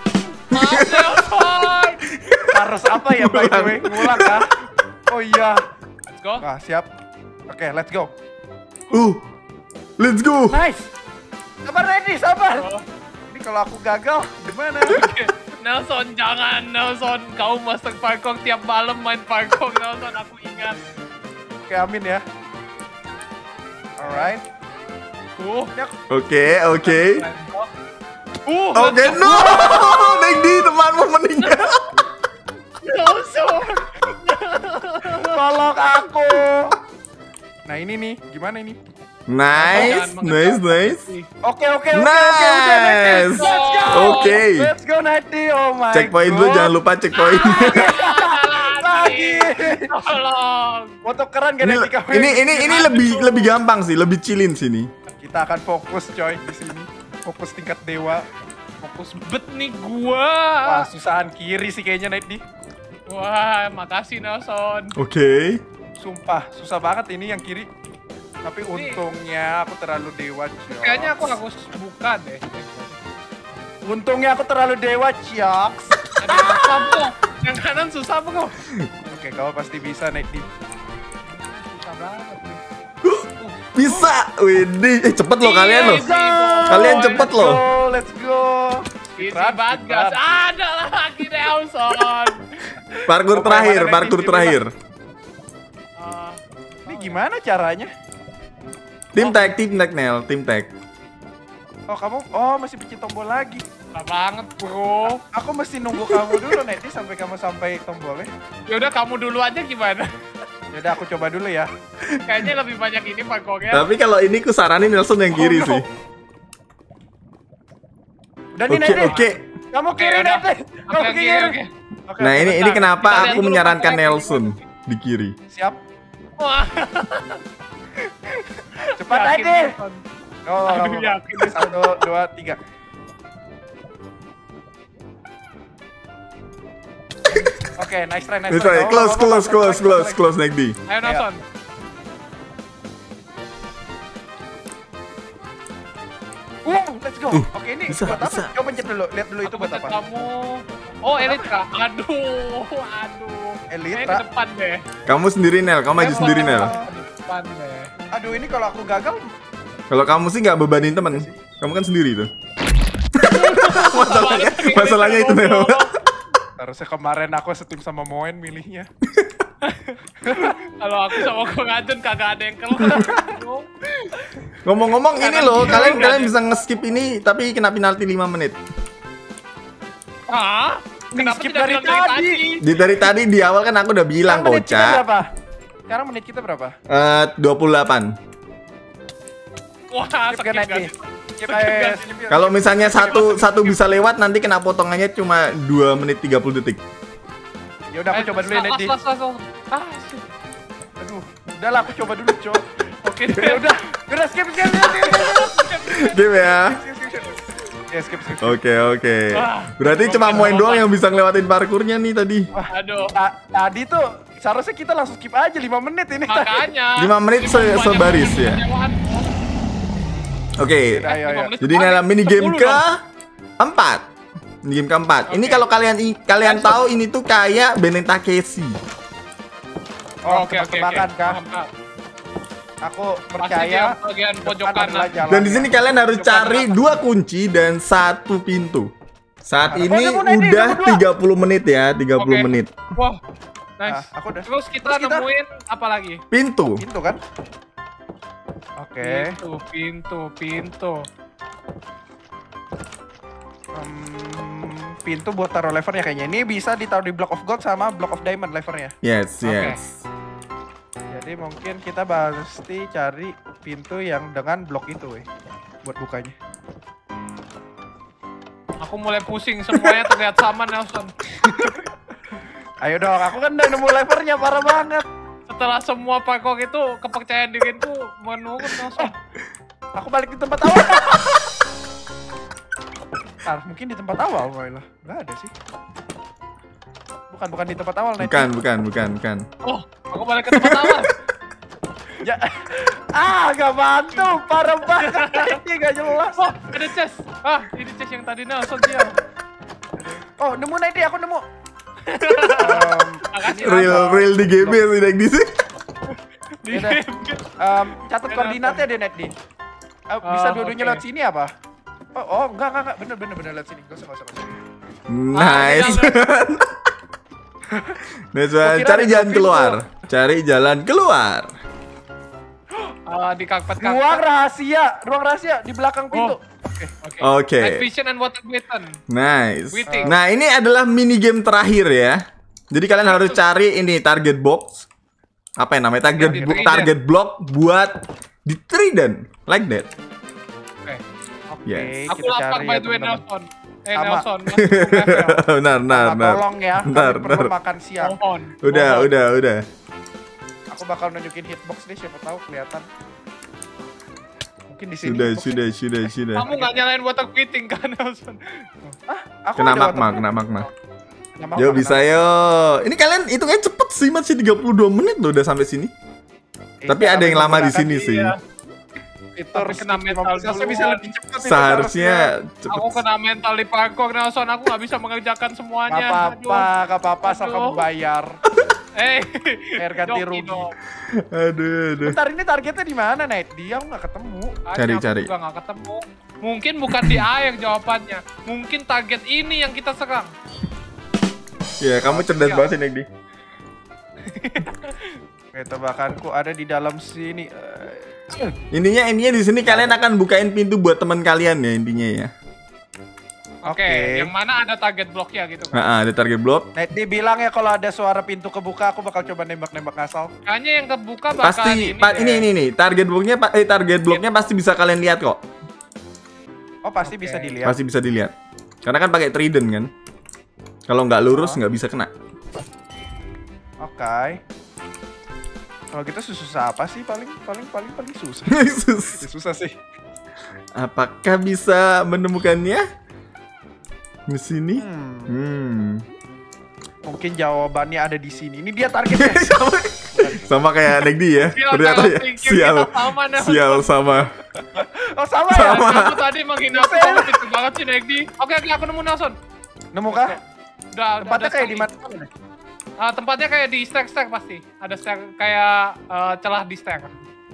Harus apa ya by the way? Ngulang kah? Oh iya. Let's go. Wah, siap. Oke, let's go. uh let's go. Nice. Sabar Neddy, sabar. Ini kalau aku gagal gimana? Oke. Nelson, jangan Nelson, kau master parkour tiap malam main parkour Nelson, aku ingat. Oke, amin ya. Alright. Uh, Ini aku Oke oke uh, oke. No, Negdi temanmu meninggal. Nelson. tolong aku. Nah, ini nih, gimana ini? Nice nice nice. Oke, oke, oke, oke, udah Neddy. Nice. Let's go. Oke. Let's go Neddy. Oh my Checkpoint dulu, God. jangan lupa checkpoint. Lagi. Tolong. Foto keren gak ini, Neddy kamu? ini ini ini lebih lebih gampang sih, lebih chillin sini. Kita akan fokus coy di sini. Fokus tingkat dewa. Fokus bet nih gua. Wah, susahan kiri sih kayaknya Neddy. Wah, makasih Nelson. Oke. Sumpah, susah banget ini yang kiri. Tapi untungnya aku terlalu dewa, Cok. Kayaknya aku harus buka deh. Untungnya aku terlalu dewa, Cok. Ada yang susah bro. Yang kanan susah bro. Oke, kau pasti bisa, Neddy. Susah banget nih. Bisa. Widih, eh cepet loh kalian loh. Easy, boy. Kalian cepet Let's loh. go, let's go. Easy Speedrun, banget guys. speedrun. Ada lagi Nelson. Parkur Oh, terakhir, mana parkur Neddy? terakhir. Ah, Ini gimana caranya? Tim tag, tim tag Nel, tim tag. Oh, kamu, oh masih pencet tombol lagi. susah banget bro. Aku mesti nunggu kamu dulu, Neddy, sampai kamu sampai tombolnya. Yaudah kamu dulu aja gimana? Yaudah, aku coba dulu ya. Kayaknya lebih banyak ini parkournya. Tapi kalau ini ku saranin Nelson yang kiri Oh, no. sih. Dan ini Oke, Neddy. oke. Kamu Oke, kiri, yaudah. Neddy. Kamu Oke, oke, kiri. oke. Oke, Nah, oke, ini ini bentar. kenapa Kita lihat aku dulu menyarankan parkournya Nelson di kiri. Siap. Wah. Cepat, Yakin, Neddy. Nelson. Oh, Aduh, kamu. yakin. Satu, dua, tiga. Oke, nice try, nice Ini try. try, Oh, close, oh, oh, close, oh, close, oh, close, oh, close, Negdi. Ayo Nelson. Uh, let's go. Oke, ini bisa, buat apa? bisa. Coba pencet dulu, lihat dulu itu Aku buat pencet apa. kamu. Oh, Elitra. Aduh, aduh. Elitra? Kayaknya ke depan deh. Kamu sendiri Nel, kamu maju Kayak sendiri mau Nel. Ke depan deh. Aduh, ini kalau aku gagal, Kalau kamu sih nggak bebanin temen, kamu kan sendiri tuh. masalahnya, masalahnya itu Nel. harusnya kemarin aku setim sama Moen milihnya. Kalau aku sama Kong Ajun kagak ada yang keluar. Ngomong-ngomong ini Kanan loh, kiri kalian nggak kalian ada. bisa nge-skip ini tapi kena penalti lima menit. Hah? Kenapa skip tidak dari bilang dari tadi? tadi? Di dari tadi di awal kan aku udah bilang Sekarang menit kita kocak. berapa? Sekarang menit kita berapa? Eh, dua puluh delapan. Wah, Skip sakit gak, gak Neddy? sih? Skip, Sakit eh, gak sih? skip yuk. Kalau misalnya satu satu bisa lewat nanti kena potongannya cuma dua menit tiga puluh detik. Ya udah, aku Eh, coba dulu ya, las, Neddy. las, las, las. Ah, shit. Aduh, udahlah aku coba dulu, Cok. Oke, Ya udah, udah skip, skip, skip, skip, skip, Game ya. skip, skip, skip. Ya, skip, skip. skip. Oke oke. Wah, Berarti cuma Moen doang yang bisa ngelewatin parkurnya nih tadi. Aduh. Ta- Tadi tuh seharusnya kita langsung skip aja lima menit ini. Makanya. Lima menit se- Banyak sebaris banget ya? kelewatan. Oke. Ayo, ayo. Lima menit Jadi sebaris. dalam mini game sepuluh ke dong. empat. Mini game keempat. Ini Oke. kalau kalian i- kalian tahu ini tuh kayak Benen Takeshi. Oh, Oke, oke, oke. tebak-tebakan, Kak. Paham, Kak. Aku Pasti percaya dia bagian pojok depan adalah kanan. jalan. Dan di sini kalian harus cari dua kunci dan satu pintu. Saat Oh, ini udah, udah, Neddy, udah udah berdua. tiga puluh menit ya, tiga puluh Oke. menit. Wah, Nah, nice. aku udah. Terus kita Terus kita- nemuin apa lagi? Pintu. Pintu kan? Oke. Pintu, pintu, pintu. Hmm, pintu buat taruh levernya kayaknya. Ini bisa ditaruh di block of gold sama block of diamond levernya. Yes, Oke. yes. Jadi mungkin kita pasti cari pintu yang dengan blok itu, weh, buat bukanya. Aku mulai pusing, semuanya terlihat sama Nelson. Ayo dong, aku kan udah nemu levernya parah banget. Setelah semua parkour itu, kepercayaan diriku menurun Nelson. Aku balik di tempat awal. Ah, mungkin di tempat awal, Wailah. Nggak ada sih. Bukan, bukan di tempat awal, Net. Bukan, bukan, bukan, bukan. Oh, aku balik ke tempat awal. Ya. Ah, gak bantu, parah banget. Ini gak jelas. Oh, ada chest. Ah, ini chest yang tadi Nelson dia. Oh, nemu Net, aku nemu. um, Makasih. Real, real di game ya sih Negdi sih. Di Yaudah. um, catat koordinatnya deh, Net. Uh, bisa Ah, dua-duanya oke. lewat sini apa? Oh, oh, enggak, enggak, enggak. Bener, bener, bener lewat sini. Gak usah, gak usah, gak usah. Nice. Nice, Gua man. kira Cari ada jalan pintu. keluar. Cari jalan keluar. Ah, di karpet-karpet. Ruang rahasia, ruang rahasia di belakang pintu. Oke, oke. Oke. Night vision and water button. Nice. Waiting. Nah, ini adalah mini game terakhir ya. Jadi kalian harus cari ini target box. Apa yang namanya? Target Di bo- Trident. target block buat di Trident. Like that. Oke. Oke, Yes. Aku kita lapar cari by ya, the way teman-teman. Nelson. Eh Sama. Nelson, masuk ke level. Benar, benar, Sama, benar. tolong ya, Bentar, kami perlu bentar. makan siang. Mohon. Udah, mohon. udah, udah. Aku bakal nunjukin hitbox deh, siapa tahu kelihatan. Mungkin di sini. Sudah, hitboxnya. sudah, sudah, sudah. Kamu nggak nyalain water beating kan Nelson? Aku Kena ada magma, waterproof. kena magma. Kena magma, Yo kena bisa yo. Ini kalian hitungnya cepet sih, masih tiga puluh dua menit loh udah sampai sini. magma. Tapi Eh, ada yang lama di menggunakan sini sih. Iya. fitur Tapi kena skip mental lima belas. Harusnya bisa duluan. lebih cepat. itu Seharusnya cepet. Aku kena mental di parkour Nelson, aku nggak bisa mengerjakan Gak semuanya. apa-apa, gak apa-apa asal Aduh. kamu bayar. Aduh. Eh, Air ganti joki rugi. dong. Aduh, aduh. Bentar, ini targetnya di mana, Night? Dia aku nggak ketemu. Makanya Cari, aku cari. juga nggak ketemu. Mungkin bukan di air jawabannya. Mungkin target ini yang kita serang. Ya, kamu cerdas Iya. banget sih, Negdi. Oke, tebakanku ada di dalam sini. Eh, Intinya, intinya di sini kalian akan bukain pintu buat teman kalian ya intinya ya. Oke, Oke. yang mana ada target bloknya gitu kan? Nah, ada target block. Night bilang ya kalau ada suara pintu kebuka, aku bakal coba nembak-nembak ngasal. Kayaknya yang kebuka bakal Pasti, ini, pa- deh. ini, ini, nih, target blocknya, pa- eh target blocknya pasti bisa kalian lihat kok. Oh, pasti Oke. bisa dilihat. Pasti bisa dilihat. Karena kan pakai trident kan. Kalau nggak lurus nggak bisa kena. Oke. Kalau gitu susah apa sih? Paling paling paling paling susah. Sus. Ya, susah sih. Apakah bisa menemukannya? Di sini? Hmm, Hmm. mungkin jawabannya ada di sini. Ini dia targetnya. sama, sama kayak Negdi ya. Sial, Ternyata cara ya. pikir Sial. kita sama, Nel. Sial sama. Oh, sama ya? Sama. Aku tadi menghina aku, kamu pintu banget sih Negdi. Oke, oke, aku nemu Nelson. Nemu kah? Udah, Tempatnya ada kayak di sekali. mana? Ah, tempatnya kayak di stack-stack pasti. Ada stack kayak eh, celah di stack.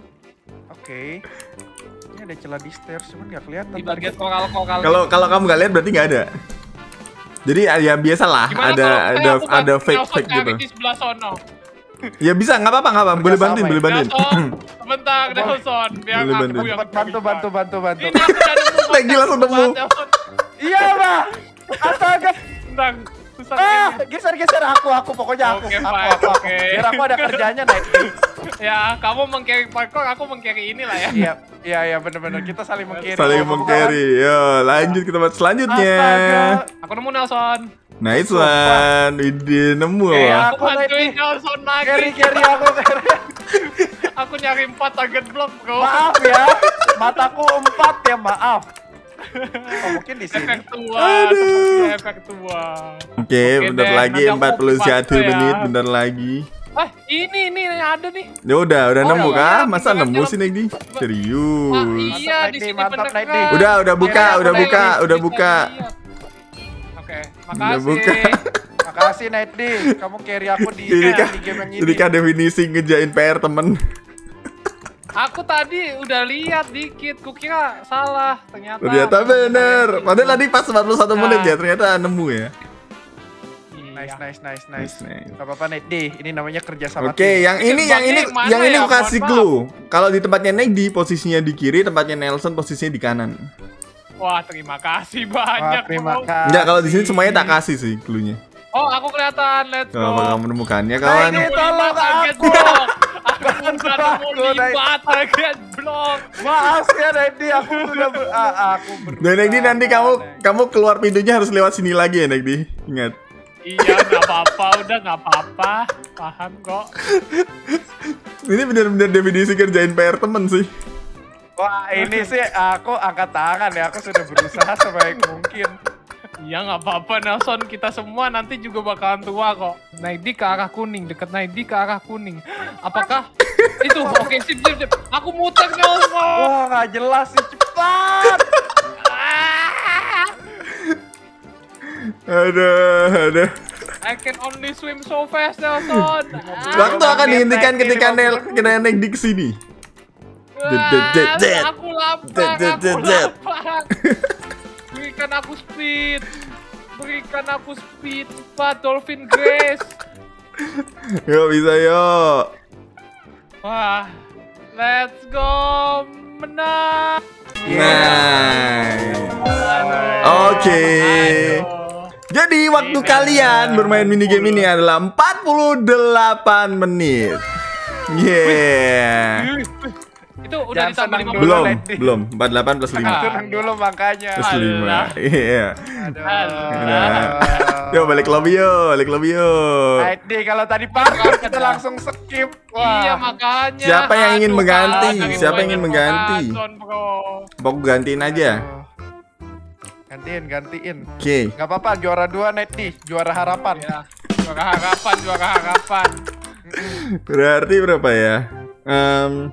Oke. Ini ada celah di stairs, cuman nggak kelihatan. Di bagian targetnya. koral-koral. Kalau kalau kamu nggak lihat berarti nggak ada. Jadi ya biasalah Gimana ada kalau- eh, ada aku ada bantu fake Nelson fake gitu. cari di sebelah sono. Ya bisa nggak apa-apa nggak apa-apa. Boleh Kerjasama bantuin ya. boleh bantuin. Nelson, sebentar Nelson, biar Boleh aku bantuin. yang Bantu, bantu, bantu, bantu. Ini aku udah nemu. Lagi Bang. langsung nemu. Nelson. Iya, Pak. Astaga. Bentar, susah Ah, ini. geser geser aku aku pokoknya aku. Oke, aku, fine, aku, aku. oke. Biar aku ada kerjanya, Night. Ya, kamu meng-carry parkour, aku meng-carry inilah ya. Iya, iya, iya benar-benar kita saling meng-carry. Saling Kalau meng-carry. Yo, lanjut ke tempat selanjutnya. Astaga. Aku nemu Nelson. Nice one. Ide nemu Eh, loh. Aku Aku bantuin lagi. Nelson Carry lagi. carry aku carry. Aku nyari empat target block, bro. Maaf ya, mataku empat ya maaf. Oh, mungkin di sini. Efek tua, seperti efek tua. Oke, bentar deh, lagi nanti aku empat puluh satu bantu ya. menit, bentar lagi. Ah, ini ini yang ada nih. Ya udah, udah Oh, nemu ya, kah? ya, Masa jalan, nemu jalan. sih Negdi? Ah, Serius. iya Mantap, di Naidi, sini mantap, bener Naidi. kan. Udah, udah buka, Carry udah aku buka, lagi, udah bisa buka. lihat. Oke, Udah makasih. buka. Makasih Night D, kamu carry aku di, Ini kan, di game yang ini. ini kan definisi ngejain P R temen. Aku tadi udah lihat dikit, kukira salah, ternyata. Ternyata bener. Padahal tadi pas empat puluh satu Nah. menit ya, ternyata nemu ya. Nice, Iya. nice, nice, nice. Nice, nice. Gak apa-apa Night D, ini namanya kerja sama Oke, tim. yang ini, yang ini, Tempatnya yang yang mana ini ya? aku kasih Mohon clue. Kalau di tempatnya Negdi posisinya di kiri, tempatnya Nelson posisinya di kanan. Wah, terima kasih Wah, banyak, terima bro. kasih. Enggak, kalau di sini semuanya tak kasih sih clue-nya. Oh, aku kelihatan, let's Kalau go. kamu menemukannya, kawan. Nah, ini tolong target aku. block. Bukan mau libat agen blok. Maaf ya Nekdi, aku udah ber ah, aku ber Dan Nekdi nanti kamu kamu keluar pintunya harus lewat sini lagi ya Nekdi. Ingat. Iya, nggak apa-apa, udah nggak apa-apa, paham kok. Ini benar-benar definisi kerjain P R temen sih. Wah ini sih aku angkat tangan ya, aku sudah berusaha sebaik mungkin. Iya nggak apa-apa Nelson, kita semua nanti juga bakalan tua kok. Naidi ke arah kuning, deket Naidi ke arah kuning. Apakah itu? Oke sip sip sip. Aku muter Nelson. Wah nggak jelas sih, cepat. Aduh, aduh. I can only swim so fast Nelson. Waktu akan dihentikan ketika Nel kena Nekdi kesini. Wah, aku lapar, aku lapar. Berikan aku speed. Berikan aku speed. Pak Dolphin Grace. Yuk bisa yuk. Wah, let's go menang. Nice. Oke. Jadi waktu kalian bermain minigame ini adalah empat puluh delapan menit. Yeah. Itu udah Jangan ditambah senang lima dulu, Belum, Nekdi. belum. empat puluh delapan plus lima. Tenang dulu makanya. Plus lima. Iya. Aduh. Nah. Yuk balik lobby yuk, balik lobby yuk. Nekdi kalau tadi parkour kita langsung skip. Wah. Iya makanya. Siapa yang ingin Aduh, mengganti? Pak, dari Siapa yang mulai ingin mengganti? Amazon, bro. Mau aku gantiin aja. Gantiin, gantiin. Oke. Gak apa-apa, juara dua Nekdi, juara harapan. Ya, juara harapan, juara harapan. Berarti berapa ya? Um,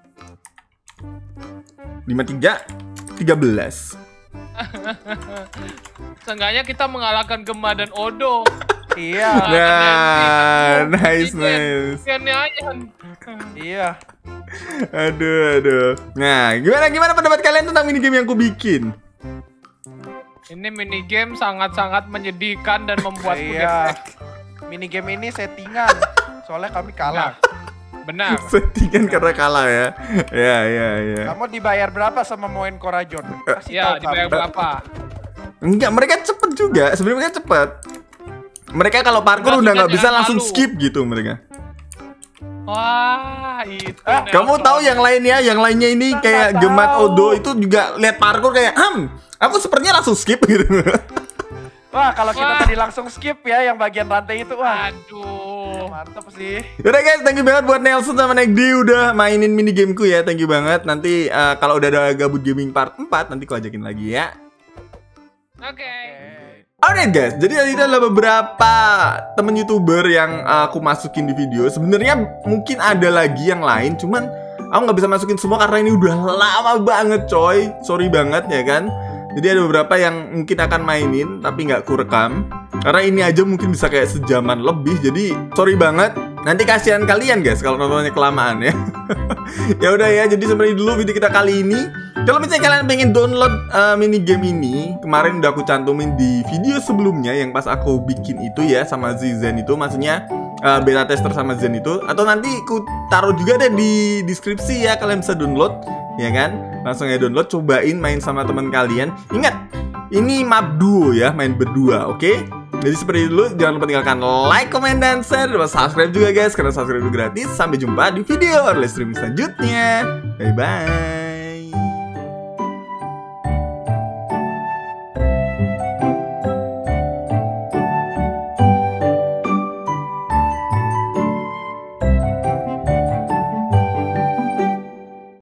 lima tiga tiga belas. Seenggaknya kita mengalahkan Gema dan Odo. Iya. Nah, nice nice. Ini aja. Iya. Aduh aduh. Nah, gimana gimana pendapat kalian tentang minigame yang aku bikin? Ini minigame sangat-sangat menyedihkan dan membuatku Iya. depresi. Minigame ini settingan. Soalnya kami kalah. Benar. Settingan karena kalah ya. Ya ya ya. Kamu dibayar berapa sama Moen Corajon? Kasih Ya, tahu dibayar kami. berapa? Enggak, mereka cepet juga. Sebenarnya mereka cepet. Mereka kalau parkour Enggak, udah nggak jangan bisa langsung malu. skip gitu mereka. Wah, itu. Kamu Nelson. tahu yang lainnya, yang lainnya ini kayak tahu. Gemat Odo itu juga lihat parkour kayak, "Hmm, aku sepertinya langsung skip" gitu. Wah, kalau kita Wah. tadi langsung skip ya yang bagian rantai itu, wah. Aduh. Mantep sih. Udah guys, thank you banget buat Nelson sama Nekdi udah mainin minigameku ya. Thank you banget. Nanti eh, kalau udah ada Gabut Gaming part empat nanti aku ajakin lagi ya. Oke. Alright guys, jadi tadi itu adalah beberapa temen YouTuber yang uh, aku masukin di video. Sebenarnya mungkin ada lagi yang lain, cuman aku nggak bisa masukin semua karena ini udah lama banget coy. Sorry banget ya kan. Jadi ada beberapa yang mungkin akan mainin tapi nggak kurekam karena ini aja mungkin bisa kayak sejaman lebih. Jadi sorry banget. Nanti kasihan kalian guys kalau nontonnya kelamaan ya. Ya udah ya, jadi sebenarnya dulu video kita kali ini. Kalau misalnya kalian pengen download uh, minigame ini, kemarin udah aku cantumin di video sebelumnya yang pas aku bikin itu ya sama Zen itu, maksudnya uh, beta tester sama Zen itu. Atau nanti aku taruh juga deh di deskripsi ya, kalian bisa download, ya kan? Langsung aja download, cobain main sama teman kalian. Ingat, ini map duo ya, main berdua, oke? Okay? Jadi seperti itu dulu, jangan lupa tinggalkan like, comment, dan share. Dan subscribe juga guys, karena subscribe itu gratis. Sampai jumpa di video or live streaming selanjutnya. Bye-bye.